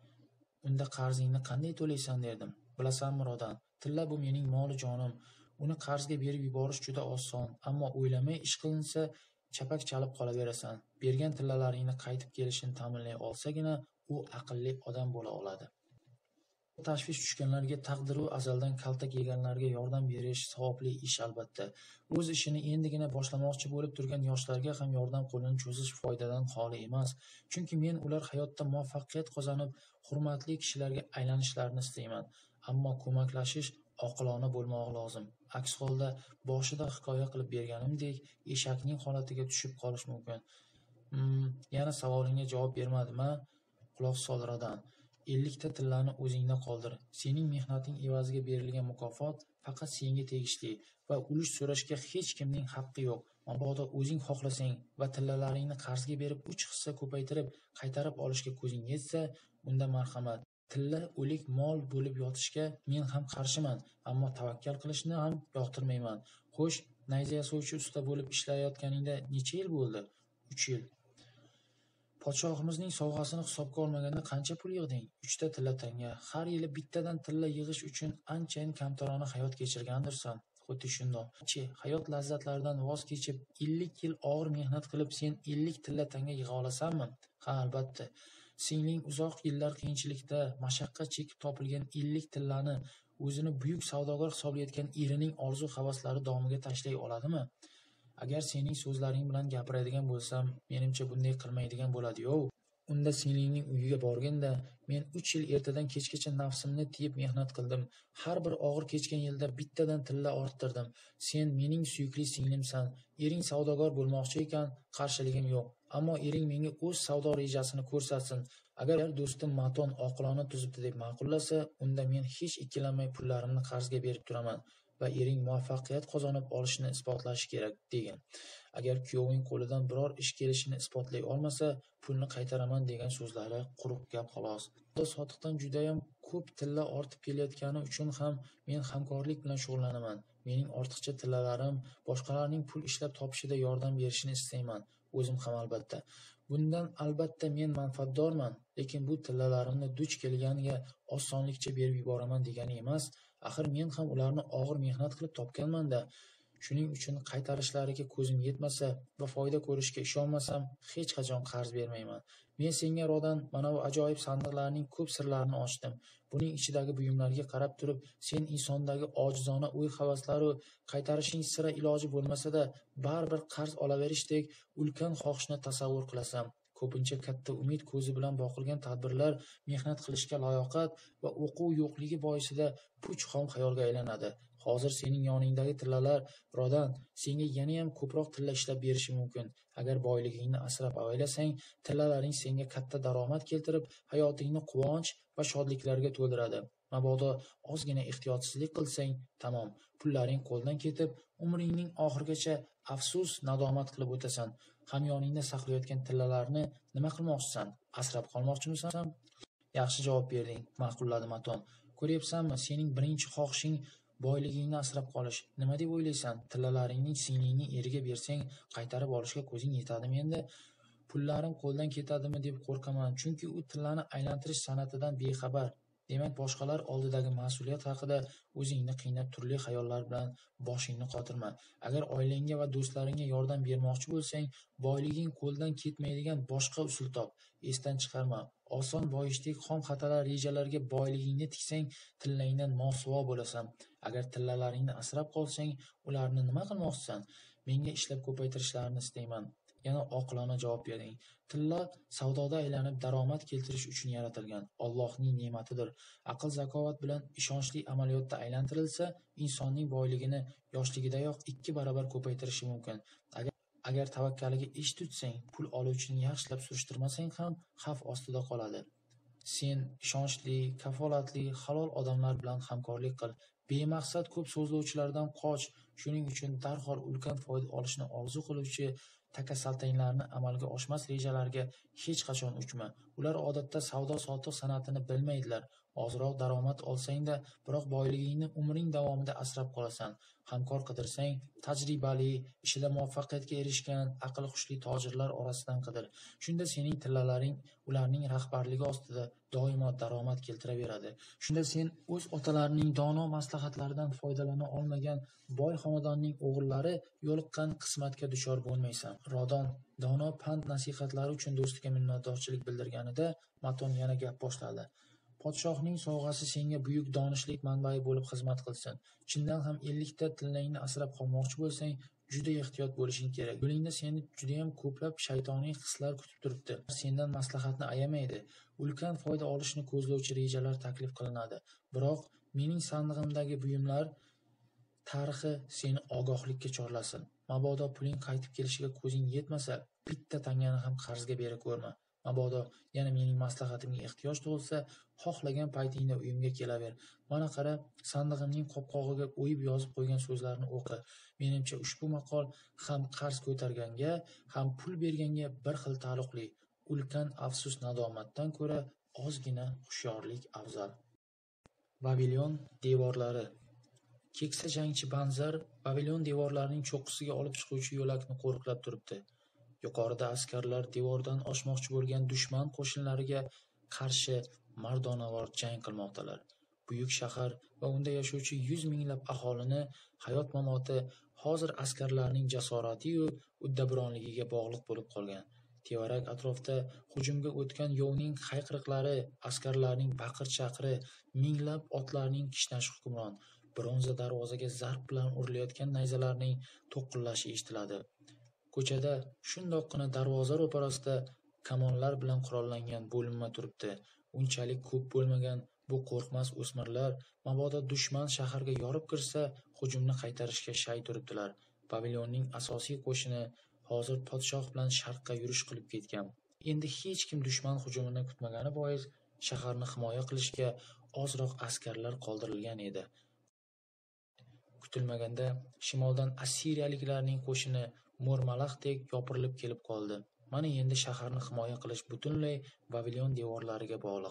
Speaker 1: Unda qarzingni qanday to'laysan derdim. Bilasanmi Rodan, tilla bu mening moli jonim. Uni qarzga berib yuborish juda oson, ammo o'ylamay ish qilinsa, chapak chalib qolaverasan. Bergan tillalaringni qaytib kelishini ta'minlay olsagina, u aqlli odam bo'la oladi. Tashvish tushganlarga taqdiru azaldan kaltak yeganlarga yordam berish savobli ish albatta. O'z ishini endigina boshlamoqchi bo'lib turgan yoshlarga ham yordam qo'lini cho'zish foydadan xoli emas. Chunki men ular hayotda muvaffaqiyat qozonib, hurmatli kishilarga aylanishlarini istayman. Ammo ko'maklashish oqilona bo'lmog'i lozim. Aks holda boshida hikoya qilib berganimdek, eshakning holatiga tushib qolish mumkin. Hmm, yana savolingga javob bermadim-a? Quloq sol Rodan. ellik ta tillani o'zingda qoldir. Sening mehnating evaziga berilgan mukofot faqat senga tegishli va ulush so'rashga hech kimning haqqi yo'q. Mabodo o'zing xohlasang va tillalaringni qarzga berib uch hissa ko'paytirib, qaytarib olishga ko'zing yetsa, unda marhamat. Tilla o'lik mol bo'lib yotishga men ham qarshiman, ammo tavakkal qilishni ham yoqtirmayman. Xo'sh, nayza yasovchi usta bo'lib ishlayotganingda necha yil bo'ldi? uch yil. Podshohimizning sovg'asini hisobga olmaganda qancha pul yig'ding? uch ta tilla tanga. Har yili bittadan tilla yig'ish uchun anchayin kamtarona hayot kechirgandirsan. Xuddi shundoq. Chi, hayot lazzatlaridan voz kechib ellik yil og'ir mehnat qilib sen ellik tilla tanga yig'a olasanmi? Ha, albatta. Singling uzoq yillar qiyinchilikda mashaqqat chekib topilgan ellik tillani o'zini buyuk savdogar hisoblayotgan erining orzu-havaslari domiga tashlay oladimi? Agar sening so'zlaring bilan gapiradigan bo'lsam, menimcha bunday qilmaydigan bo'ladi-yo. Unda singlingning uyiga borganda, men uch yil ertadan kechgacha nafsimni tiyib mehnat qildim. Har bir og'ir kechgan yilda bittadan tilla orttirdim. Sen mening suyukli singlimsan. Ering savdogar bo'lmoqchi ekan, qarshiligim yo'q. Ammo ering menga o'z savdo rejasini ko'rsatsin. Agar do'stim Maton oqilona tuzibdi deb ma'qullasa, unda men hech ikkilanmay pullarimni qarzga berib turaman va ering muvaffaqiyat qozonib olishini isbotlashi kerak degan. Agar kuyoving qo'lidan biror ish kelishini isbotlay olmasa, pulni qaytaraman degan so'zlari quruq gap xolos. Sotiqdan juda ham ko'p tilla ortib kelayotgani uchun ham men hamkorlik bilan shug'ullanaman. Mening ortiqcha tillalarim boshqalarning pul ishlab topishida yordam berishini istayman. O'zim ham albatta. Bundan albatta men manfaatdorman, lekin bu tillalarimni duch kelganiga osonlikcha berib yuboraman degani emas. Axir men ham ularni og'ir mehnat qilib topganman-da. Shuning uchun qaytarishlariga ko'zim yetmasa va foyda ko'rishga ishonmasam, hech qachon qarz bermayman. Men senga Rodan mana bu ajoyib sandiqlarning ko'p sirlarini ochdim. Buning ichidagi buyumlarga qarab turib, sen insondagi ojizona o'y-havaslaru qaytarishning sira iloji bo'lmasa-da, baribir qarz olaverishdek ulkan xohishni tasavvur qilasan. Ko'pincha katta umid ko'zi bilan boqilgan tadbirlar mehnat qilishga layoqat va o'quv yo'qligi boisida puch xom xayolga aylanadi. Hozir sening yoningdagi tillalar Rodan senga yana ham ko'proq tilla ishlab berishi mumkin. Agar boyligingni asrab avaylasang, tillalaring senga katta daromad keltirib, hayotingni quvonch va shodliklarga to'ldiradi. Mabodo ozgina ehtiyotsizlik qilsang, tamom, pullaring qo'ldan ketib, umringning oxirigacha afsus, nadomat qilib o'tasan. Hamyoningda saqlayotgan tillalarni nima qilmoqchisan? Asrab qolmoqchimisan? Yaxshi javob berding, ma'qulladi Maton. Ko'ryapsanmi, sening birinchi xohishing boyligingni asrab qolish. Nima deb o'ylaysan? Tillalaringning singlingning eriga bersang, qaytarib olishga ko'zing yetadimi endi? Pullarim qo'ldan ketadimi deb qo'rqaman, chunki u tillani aylantirish san'atidan bexabar. Demak, boshqalar oldidagi mas'uliyat haqida o'zingni qiynab turli xayollar bilan boshingni qotirma. Agar oilangga va do'stlaringga yordam bermoqchi bo'lsang, boyliging qo'ldan ketmaydigan boshqa usul top. Esdan chiqarma. Oson boyishdek xom xatalar rejalarga boyligingni tiksang, tillangdan mosuvo bo'lasan. Agar tillalaringni asrab qolsang, ularni nima qilmoqchisan? Menga ishlab ko'paytirishlarini istayman. Yana oqilona javob bering. Tilla savdoda aylanib daromad keltirish uchun yaratilgan Allohning ne'matidir. Aql zakovat bilan ishonchli amaliyotda aylantirilsa, insonning boyligini yoshligidayoq ikki barobar ko'paytirishi mumkin. Agar agar tavakkaliga ish tutsang, pul oluvchini yaxshilab surishtirmasang ham xavf ostida qoladi. Sen ishonchli, kafolatli, halol odamlar bilan hamkorlik qil. Bemaqsad ko'p so'zlovchilardan qoch. Shuning uchun darhol ulkan foyda olishni orzu qiluvchi takasaltanglarni amalga oshmas rejalarga hech qachon uchma. Ular odatda savdo-sotiq san'atini bilmaydilar. Ozroq daromad olsang-da, biroq boyligingni umring davomida asrab qolasan. Hamkor qidirsang, tajribali, ishida muvaffaqiyatga erishgan, aql xushli tojirlar orasidan qidir. Shunda sening tillalaring ularning rahbarligi ostida doimo daromad keltiraveradi. Shunda sen o'z otalarining dono maslahatlaridan foydalana olmagan boy xonadonning o'g'illari yo'liqqan qismatga duchor bo'lmaysan. Rodon dono pand nasihatlari uchun do'stiga minnatdorchilik bildirganida, Maton yana gap boshladi. Podshohning sovg'asi senga buyuk donishlik manbai bo'lib xizmat qilsin. Chindan ham ellik ta tillangni asrab qolmoqchi bo'lsang, juda ehtiyot bo'lishing kerak. Yo'lingda seni juda ham ko'plab shaytoniy hislar kutib turibdi. Sendan maslahatni ayamaydi. Ulkan foyda olishni ko'zlovchi rejalar taklif qilinadi. Biroq mening sandig'imdagi buyumlar tarixi seni ogohlikka chorlasin. Mabodo puling qaytib kelishiga ko'zing yetmasa, bitta tangani ham qarzga bera ko'rma. Mabodo yana mening maslahatimga ehtiyoj tug'ilsa, xohlagan paytingda uyimga kelaver. Mana qara, sandig'imning qopqog'iga o'yib yozib qo'ygan so'zlarni o'qi. Menimcha ushbu maqol ham qarz ko'targanga, ham pul berganga bir xil taalluqli. Ulkan afsus nadomatdan ko'ra ozgina hushyorlik afzal. Babilon devorlari. Keksa jangchi Banzar Babilon devorlarining cho'qqisiga olib chiquvchi yo'lakni qo'riqlab turibdi. Yuqorida askarlar devordan oshmoqchi bo'lgan dushman qo'shinlariga qarshi mardonavor jang qilmoqdalar. Buyuk shahar va unda yashovchi yuz minglab aholini hayot-mamoti hozir askarlarning jasorati-yu uddaburonligiga bog'liq bo'lib qolgan. Tevarak atrofda hujumga o'tgan yovning hayqiriqlari, askarlarning baqir-chaqiri, minglab otlarning kishnashi hukmron. Bronza darvozaga zarb bilan urilayotgan nayzalarning to'qillashi eshitiladi. Ko'chada shundoqqina darvoza ro'parasida kamonlar bilan qurollangan bo'linma turibdi. Unchalik ko'p bo'lmagan bu qo'rqmas o'smirlar mabodo dushman shaharga yorib kirsa, hujumni qaytarishga shay turibdilar. Babilonning asosiy qo'shini hozir podshoh bilan sharqqa yurish qilib ketgan. Endi hech kim dushman hujumini kutmagani bois shaharni himoya qilishga ozroq askarlar qoldirilgan edi. Kutilmaganda shimoldan assiriyaliklarning qo'shini mo'rmalaxdek yopirilib kelib qoldi. Mana endi shaharni himoya qilish butunlay Babilon devorlariga bog'liq.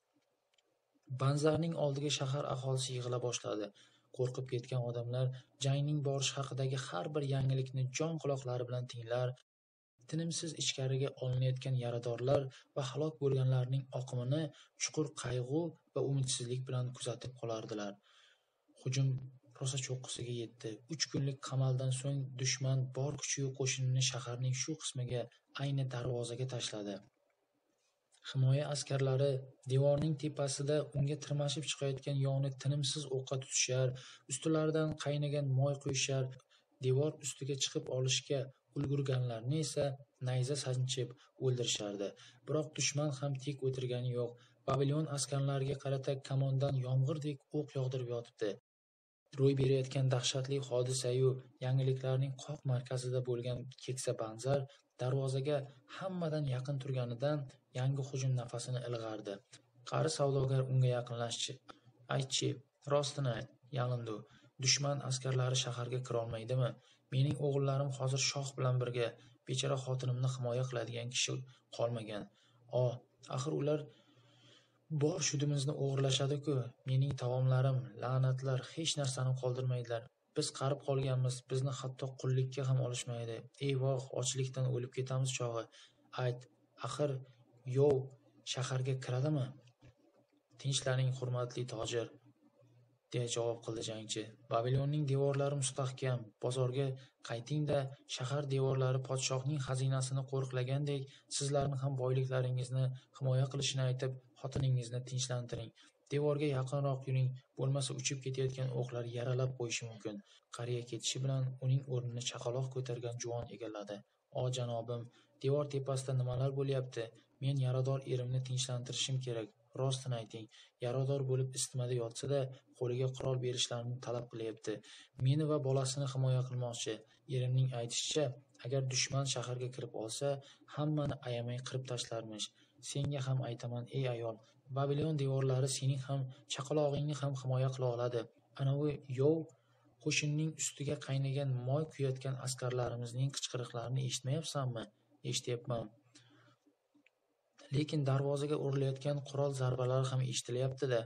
Speaker 1: Banzarning oldiga shahar aholisi yig'ila boshladi. Qo'rqib ketgan odamlar jangning borish haqidagi har bir yangilikni jon quloqlari bilan tinglar, tinimsiz ichkariga olinayotgan yaradorlar va halok bo'lganlarning oqimini chuqur qayg'u va umidsizlik bilan kuzatib qolardilar. Hujum rosa cho'qqisiga yetdi. uch kunlik qamaldan so'ng dushman bor kuchi qo'shinini shaharning shu qismiga, ayni darvozaga tashladi. Himoya askarlari devorning tepasida unga tirmashib chiqayotgan yovni tinimsiz o'qqa tutishar, ustilaridan qaynagan moy quyishar, devor ustiga chiqib olishga ulgurganlarni esa nayza sanchib o'ldirishardi. Biroq dushman ham tik o'tirgani yo'q. Babilon askarlariga qarata kamondan yomg'irdek o'q yog'dirib yotibdi. Ro'y berayotgan dahshatli hodisa-yu yangiliklarning qoq markazida bo'lgan keksa Banzar darvozaga hammadan yaqin turganidan yangi hujum nafasini ilg'ardi. Qari savdogar unga yaqinlashchi. "Aytchi, rostini ayt", yalindi. "Dushman askarlari shaharga kira olmaydimi? Mening o'g'illarim hozir shoh bilan birga, bechora xotinimni himoya qiladigan kishi qolmagan. O, axir ular bor shudimizni o'g'irlashadi-ku. Mening taomlarim, la'natlar hech narsani qoldirmaydilar. Biz qarib qolganmiz, bizni hatto qullikka ham olishmaydi. Eyvoh, ochlikdan o'lib ketamiz chog'i. Ayt, axir yov shaharga kiradimi?" "Tinchlaring, hurmatli tojir", deya javob qildi jangchi. "Babilonning devorlari mustahkam. Bozorga qayting-da, shahar devorlari podshohning xazinasini qo'riqlagandek, sizlarni ham boyliklaringizni himoya qilishini aytib, xotiningizni tinchlantiring. Devorga yaqinroq yuring, bo'lmasa uchib ketayotgan o'qlar yaralab qo'yishi mumkin." Qariya ketishi bilan uning o'rnini chaqaloq ko'targan juvon egalladi. "O janobim, devor tepasida nimalar bo'lyapti? Men yarador erimni tinchlantirishim kerak. Rostini ayting, yarador bo'lib isitmada yotsa-da, qo'liga qurol berishlarini talab qilyapti. Meni va bolasini himoya qilmoqchi. Erimning aytishicha, agar dushman shaharga kirib olsa, hammani ayamay qirib tashlarmish. Senga ham aytaman, ey ayol, Babilon devorlari sening ham, chaqalog'ingni ham himoya qila oladi. Anavi yov qo'shinning ustiga qaynagan moy kuyayotgan askarlarimizning qichqiriqlarini eshitmayapsanmi?" "Eshityapman. Lekin darvozaga urilayotgan qurol zarbalari ham eshitilyapti-da.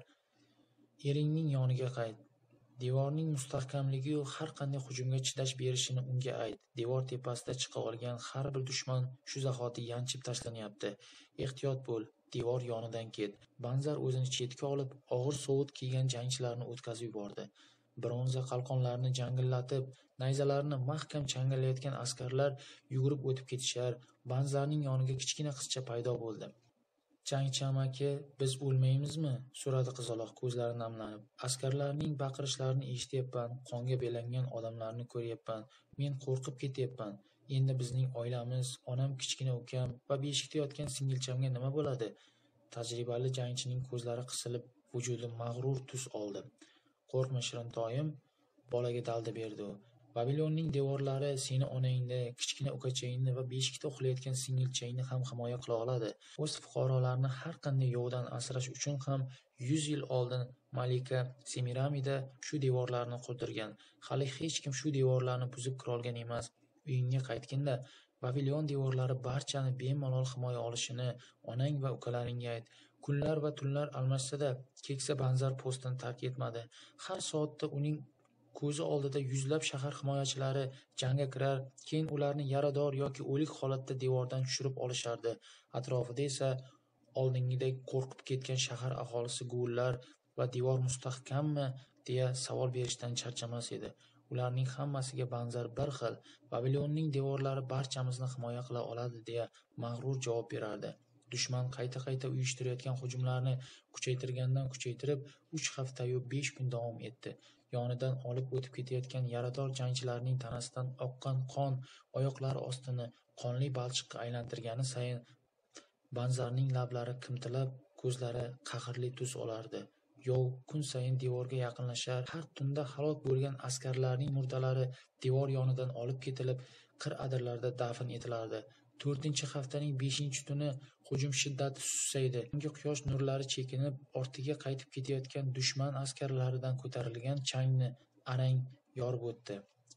Speaker 1: Eringning yoniga qayt. Devorning mustahkamligi-yu har qanday hujumga chidash berishini unga ayt. Devor tepasida chiqa olgan har bir dushman shu zahoti yanchib tashlanyapti. Ehtiyot bo'l, devor yonidan ket." Banzar o'zini chetga olib, og'ir sovut kiygan jangchilarni o'tkazib yubordi. Bronza qalqonlarni jangillatib, nayzalarini mahkam changallayotgan askarlar yugurib o'tib ketishar. Banzarning yoniga kichkina qizcha paydo bo'ldi. "Jangchi amaki, biz o'lmaymizmi?" so'radi qizaloq ko'zlari namlanib. "Askarlarning baqirishlarini eshityapman, qonga belangan odamlarni ko'ryapman. Men qo'rqib ketyapman. Endi bizning oilamiz, onam, kichkina ukam va beshikda yotgan singilchamga nima bo'ladi?" Tajribali jangchining ko'zlari qisilib, vujudi mag'rur tus oldi. "Qo'rqma shirintoyim", bolaga dalda berdi u. "Babilonning devorlari seni onangni, kichkina ukachangni va beshikda uxlayotgan singilchangni ham himoya qila oladi. O'z fuqarolarini har qanday yovdan asrash uchun ham yuz yil oldin Malika Semiramida shu devorlarni qurdirgan. Hali hech kim shu devorlarni buzib kira olgan emas. Uyingga qaytganda Babilon devorlari barchani bemalol himoya olishini onang va ukalaringga ayt. Kunlar va tunlar almashsa-da, keksa Banzar postini tark etmadi. Har soatda uning ko'zi oldida yuzlab shahar himoyachilari jangga kirar, keyin ularni yarador yoki o'lik holatda devordan tushirib olishardi. Atrofida esa oldingidek qo'rqib ketgan shahar aholisi guvullar va devor mustahkammi deya savol berishdan charchamas edi. Ularning hammasiga Banzar bir xil, Babilonning devorlari barchamizni himoya qila oladi deya mag'rur javob berardi. Dushman qayta-qayta uyushtirayotgan hujumlarni kuchaytirgandan kuchaytirib uch hafta-yu besh kun davom etdi. Yonidan olib o'tib ketayotgan yarador jangchilarning tanasidan oqqan qon oyoqlari ostini qonli balchiqqa aylantirgani sayin Banzarning lablari qimtilab, ko'zlari qahrli tus olardi. Yov kun sayin devorga yaqinlashar, har tunda halok bo'lgan askarlarning murdalari devor yonidan olib ketilib, qir adirlarda dafn etilardi. to'rtinchi haftaning beshinchi tuni hujum shiddati susaydi. Unga quyosh nurlari chekinib, ortiga qaytib ketayotgan dushman askarlaridan ko'tarilgan changni arang yorib o'tdi.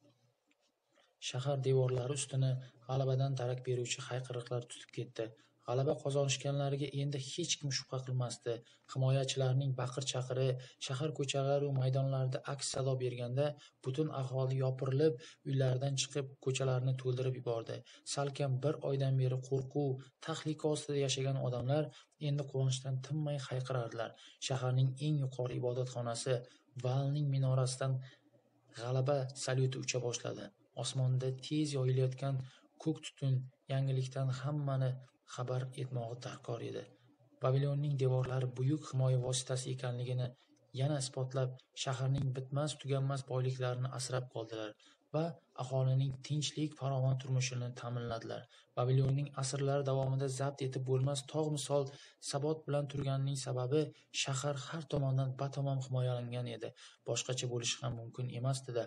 Speaker 1: Shahar devorlari ustini g'alabadan darak beruvchi hayqiriqlar tutib ketdi. G'alaba qozonishganlariga endi hech kim shubha qilmasdi. Himoyachilarning baqir-chaqiri shahar ko'chalari va maydonlarida aks sado berganda, butun aholi yopirilib, uylaridan chiqib, ko'chalarni to'ldirib yubordi. Salkam bir oydan beri qo'rquv, tahlika ostida yashagan odamlar endi quvonchdan tinmay hayqirardilar. Shaharning eng yuqori ibodatxonasi Valning minorasidan G'alaba salyuti ucha boshladi. Osmonda tez yoyilayotgan ko'k tutun yangilikdan hammani xabar etmog'i darkor edi. Pavilyonning devorlari buyuk himoya vositasi ekanligini yana isbotlab, shaharning bitmas tuganmas boyliklarini asrab qoldilar va aholining tinchlik, farovon turmushini ta'minladilar. Pavilyonning asrlar davomida zabt etib bo'lmas tog' misol sabot bilan turganining sababi shahar har tomondan batamom himoyalangan edi. Boshqacha bo'lishi ham mumkin emasdi-da.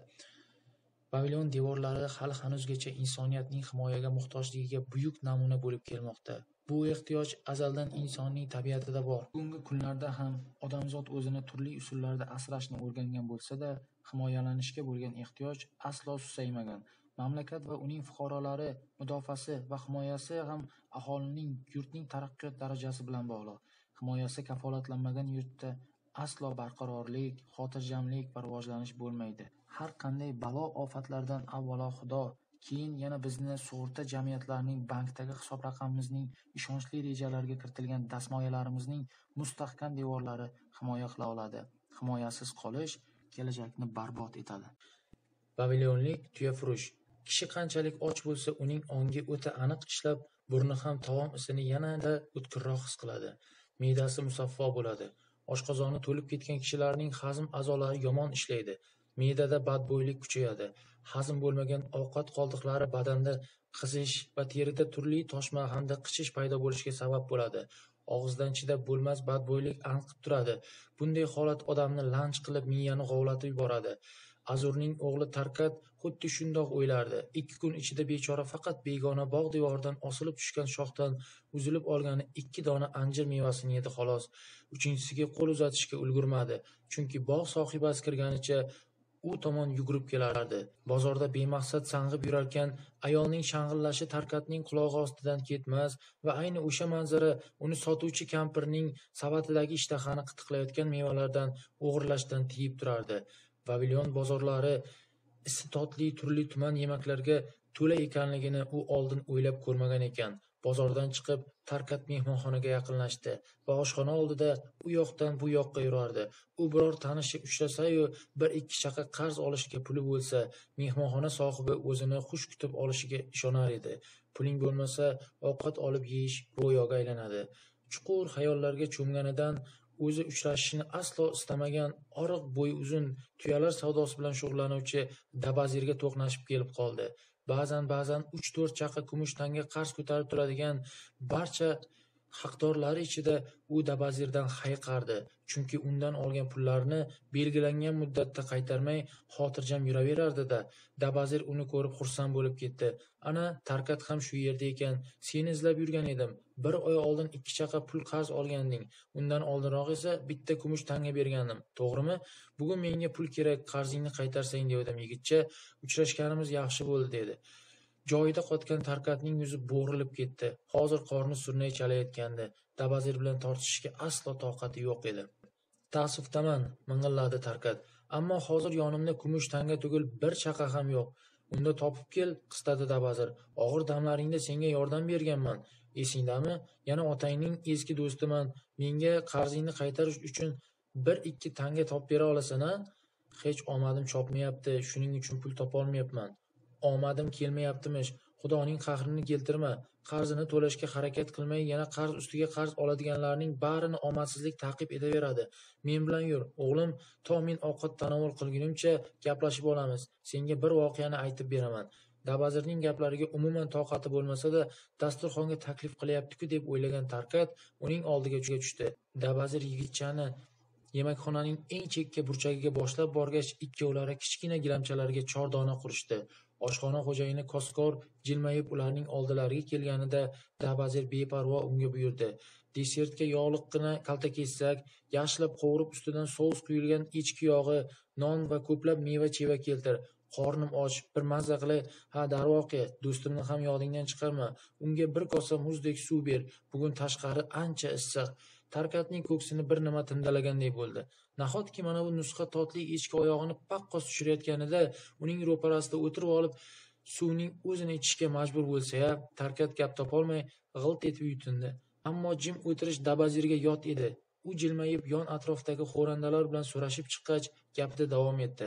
Speaker 1: Pavilyon devorlari hali hanuzgacha insoniyatning himoyaga muhtojligiga buyuk namuna bo'lib kelmoqda. Bu ehtiyoj azaldan insonning tabiatida bor. Bugungi kunlarda ham odamzod o'zini turli usullarda asrashni o'rgangan bo'lsa-da, himoyalanishga bo'lgan ehtiyoj aslo susaymagan. Mamlakat va uning fuqarolari mudofaasi va himoyasi ham aholining, yurtning taraqqiyot darajasi bilan bog'liq. Himoyasi kafolatlanmagan yurtda aslo barqarorlik, xotirjamlik va rivojlanish bo'lmaydi. Har qanday balo ofatlardan avvalo Xudo, keyin yana bizni sug'urta jamiyatlarining bankdagi hisob raqamimizning ishonchli rejalarga kiritilgan dastmoyalarimizning mustahkam devorlari himoya qila oladi. Himoyasiz qolish kelajakni barbod etadi. Pavilyonlik tuyafurush. Kishi qanchalik och bo'lsa, uning ongi o'ta aniq ishlab, burni ham taom isini yanada o'tkirroq his qiladi. Me'dasi musaffo bo'ladi. Oshqozoni to'lib ketgan kishilarning hazm a'zolari yomon ishlaydi. Me'dada badbo'ylik kuchayadi. Hazm bo'lmagan ovqat qoldiqlari badanda qizish va terida turli toshma hamda qishish paydo bo'lishiga sabab bo'ladi. Og'izdan chidab bo'lmas badbo'ylik anqib turadi. Bunday holat odamni lanj qilib, miyani g'ovlatib yuboradi. Azurning o'g'li Tarkat xuddi shundoq o'ylardi. Ikki kun ichida bechora faqat begona bog' devoridan osilib tushgan shoxdan uzilib olgani ikki dona anjir mevasini yedi xolos. Uchinchisiga qo'l uzatishga ulgurmadi, chunki bog' sohibasi kirganicha u tomon yugurib kelardi. Bozorda bemaqsad sang'ib yurarkan, ayolning shang'illashi Tarkatning qulog'i ostidan ketmas va ayni o'sha manzara uni sotuvchi kampirning savatidagi ishtahani qitiqlayotgan mevalardan o'g'irlashdan tiyib turardi. Pavilyon bozorlari isi totli turli tuman yemaklarga to'la ekanligini u oldin o'ylab ko'rmagan ekan. Bozordan chiqib, Tarkat mehmonxonaga yaqinlashdi va oshxona oldida u yoqdan bu yoqqa yurardi. U biror tanishi uchrasa-yu, bir ikki chaqa qarz olishga puli bo'lsa, mehmonxona sohibi o'zini xush kutib olishiga ishonar edi. Puling bo'lmasa, ovqat olib yeyish ro'yoga aylanadi. Chuqur xayollarga cho'mganidan o'zi uchrashishni aslo istamagan oriq bo'yi uzun tuyalar savdosi bilan shug'ullanuvchi Dabazirga to'qnashib kelib qoldi. Ba'zan ba'zan uch to'rt chaqa kumush tanga qarz ko'tarib turadigan barcha haqdorlari ichida u Dabazirdan hayiqardi, chunki undan olgan pullarini belgilangan muddatda qaytarmay xotirjam yuraverardi-da. Dabazir uni ko'rib xursand bo'lib ketdi. Ana, Tarkat ham shu yerda ekan. Seni izlab yurgan edim. Bir oy oldin ikki chaqa pul qarz olganding. Undan oldinroq esa bitta kumush tanga bergandim. To'g'rimi? Bugun menga pul kerak, qarzingni qaytarsang dedim. Yigitcha, uchrashganimiz yaxshi bo'ldi dedi. Joyida qotgan Tarkatning yuzi bo'g'rilib ketdi. Hozir qorni surnay chalayotgandi. Dabazir bilan tortishishga aslo toqati yo'q edi. Ta'sifdaman, ming'illadi Tarkat. Ammo hozir yonimda kumush tanga tugul bir chaqa ham yo'q. Unda topib kel, qistadi Dabazir. Og'ir damlaringda senga yordam berganman. Esingdami? Yana otangning eski do'stiman. Menga qarzingni qaytarish uchun bir ikki tanga topib bera olasan-a? Hech omadim chopmayapti, shuning uchun pul topa olmayapman. Omadim kelmayaptimish. Xudoning qahrini keltirma. Qarzini to'lashga harakat qilmay yana qarz ustiga qarz oladiganlarning barini omadsizlik ta'qib etaveradi. Men bilan yur, o'g'lim, to men ovqat tanovul qilgunimcha gaplashib olamiz. Senga bir voqeani aytib beraman. Dabazirning gaplariga umuman toqati bo'lmasa-da, dasturxonga taklif qilyapti-ku deb o'ylagan Tarkat uning oldiga tushdi. Dabazir yigitchani yemakxonaning eng chekka burchagiga boshlab borgach, ikkovlari kichkina gilamchalarga chordona qurishdi. Oshxona xo'jayini Koskor jilmayib ularning oldilariga kelganida Dabazir beparvo unga buyurdi. Desertga yog'liqqina kaltakesak, yaxshilab qovurib ustidan sous quyilgan echki yog'i, non va ko'plab meva-cheva keltir. Qornim och, bir mazza qilay. Ha, darvoqe, do'stimni ham yodingdan chiqarma. Unga bir kosa muzdek suv ber. Bugun tashqari ancha issiq. Tarkatning ko'ksini bir nima timdalaganday bo'ldi. Nahotki mana bu nusxa totli echki oyog'ini paqqos tushirayotganida uning ro'parasida o'tirib olib suvning o'zini ichishga majbur bo'lsa-ya, Tarkat gap topolmay g'ilt etib yutindi. Ammo jim o'tirish Dabazirga yot edi. U jilmayib yon atrofdagi xo'randalar bilan so'rashib chiqqach, gapida davom etdi.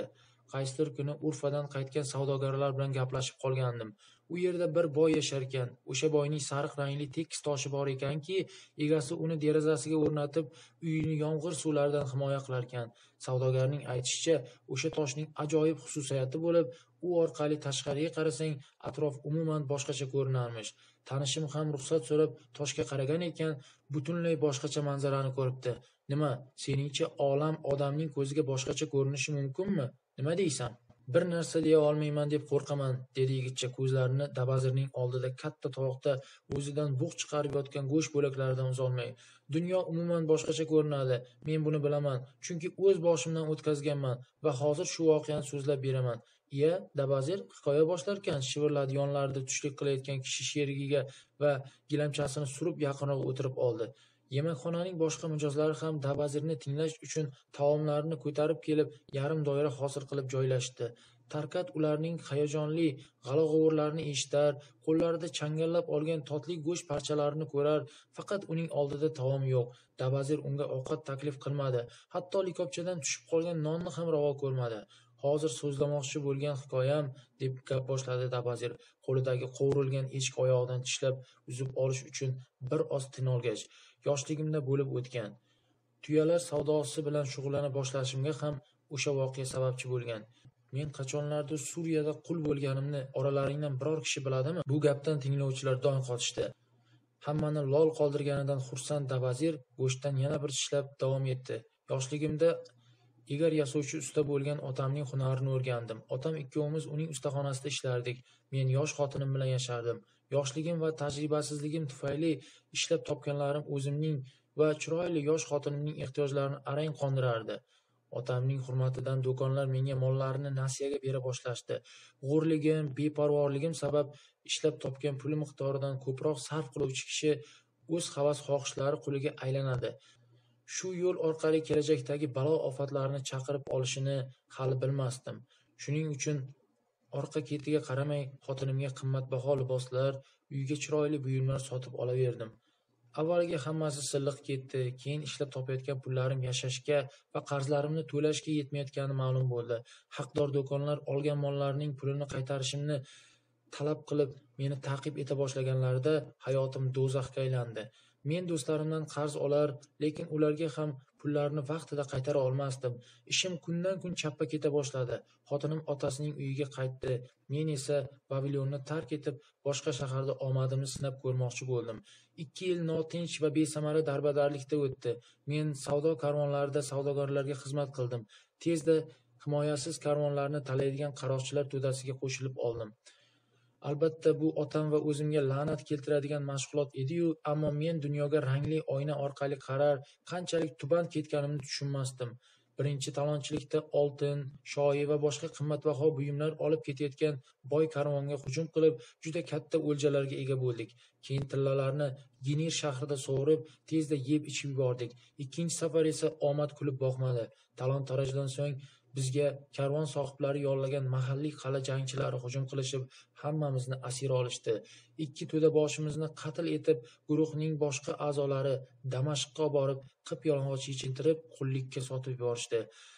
Speaker 1: Qaysidir kuni Urfadan qaytgan savdogarlar bilan gaplashib qolgandim. U yerda bir boy yashar ekan. O'sha boyning sariq rangli tekis toshi bor ekanki, egasi uni derazasiga o'rnatib, uyini yomg'ir suvlaridan himoya qilar ekan. Savdogarning aytishicha, o'sha toshning ajoyib xususiyati bo'lib, u orqali tashqariga qarasang, atrof umuman boshqacha ko'rinarmish. Tanishim ham ruxsat so'rab toshga qaragan ekan, butunlay boshqacha manzarani ko'ribdi. Nima, seningcha olam odamning ko'ziga boshqacha ko'rinishi mumkinmi? Nima deysan? Bir narsa deya olmayman deb qo'rqaman, dedi yigitcha ko'zlarini Dabazirning oldida katta tovoqda o'zidan bug' chiqarib yotgan go'sht bo'laklaridan uzolmay. Dunyo umuman boshqacha ko'rinadi. Men buni bilaman, chunki o'z boshimdan o'tkazganman va hozir shu voqeani so'zlab beraman. Iya, Dabazir hikoya boshlarkan, shivirladi yonlarida tushlik qilayotgan kishi sherigiga va gilamchasini surib yaqinroq o'tirib oldi. Yemakxonaning boshqa mijozlari ham Dabazirni tinglash uchun taomlarini ko'tarib kelib, yarim doira hosil qilib joylashdi. Tarkat ularning hayajonli g'ala-g'ovurlarini eshitar, qo'llarida changallab olgan totli go'sht parchalarini ko'rar, faqat uning oldida taom yo'q. Dabazir unga ovqat taklif qilmadi, hatto likopchadan tushib qolgan nonni ham ravo ko'rmadi. Hozir so'zlamoqchi bo'lgan hikoyam, deb gap boshladi Dabazir, qo'lidagi qovurilgan echki oyog'idan tishlab uzib olish uchun bir oz tinolgach. Yoshligimda bo'lib o'tgan. Tuyalar savdosi bilan shug'ullana boshlashimga ham o'sha voqea sababchi bo'lgan. Men qachonlardir Suriyada qul bo'lganimni oralaringdan biror kishi biladimi? Bu gapdan tinglovchilar dong qotishdi. Hammani lol qoldirganidan xursand Dabazir go'shtdan yana bir tishlab davom etdi. Yoshligimda egar yasovchi usta bo'lgan otamning hunarini o'rgandim. Otam ikkovimiz uning ustaxonasida ishlardik. Men yosh xotinim bilan yashardim. Yoshligim va tajribasizligim tufayli ishlab topganlarim o'zimning va chiroyli yosh xotinimning ehtiyojlarini arang qondirardi. Otamning hurmatidan do'konlar menga mollarini nasiyaga bera boshlashdi. G'o'rligim, beparvorligim sabab ishlab topgan puli miqdoridan ko'proq sarf qiluvchi kishi o'z havas xohishlari quliga aylanadi. Shu yo'l orqali kelajakdagi balo-ofatlarni chaqirib olishini hali bilmasdim. Shuning uchun orqa ketiga qaramay xotinimga qimmatbaho liboslar, uyga chiroyli buyumlar sotib olaverdim. Avvaliga hammasi silliq ketdi, keyin ishlab topayotgan pullarim yashashga va qarzlarimni to'lashga yetmayotgani ma'lum bo'ldi. Haqdor do'konlar olgan mollarining pulini qaytarishimni talab qilib, meni ta'qib eta boshlaganlarida hayotim do'zaxga aylandi. Men do'stlarimdan qarz olar, lekin ularga ham pullarni vaqtida qaytara olmasdim. Ishim kundan-kun chappa keta boshladi. Xotinim otasining uyiga qaytdi. Men esa pavilyonni tark etib, boshqa shaharda omadimni sinab ko'rmoqchi bo'ldim. ikki yil notinch va besamara darbadarlikda o'tdi. Men savdo karvonlarida savdogarlarga xizmat qildim. Tezda himoyasiz karvonlarni talaydigan qaroqchilar to'dasiga qo'shilib oldim. Albatta bu otam va o'zimga la'nat keltiradigan mashg'ulot edi-yu, ammo men dunyoga rangli oyna orqali qarar, qanchalik tuban ketganimni tushunmasdim. Birinchi talonchilikda oltin, shoyi va boshqa qimmatbaho buyumlar olib ketayotgan boy karvonga hujum qilib, juda katta o'ljalarga ega bo'ldik. Keyin tillalarni Ginir shahrida sovurib, tezda yeb ichib yubordik. Ikkinchi safar esa omad kulib boqmadi. Talon-tarojdan so'ng bizga karvon sohiblari yollagan mahalliy qala jangchilari hujum qilishib, hammamizni asir olishdi. Ikki to'da boshimizni qatl etib, guruhning boshqa a'zolari Damashqqa borib, qip yalang'och yechintirib, qullikka sotib yuborishdi.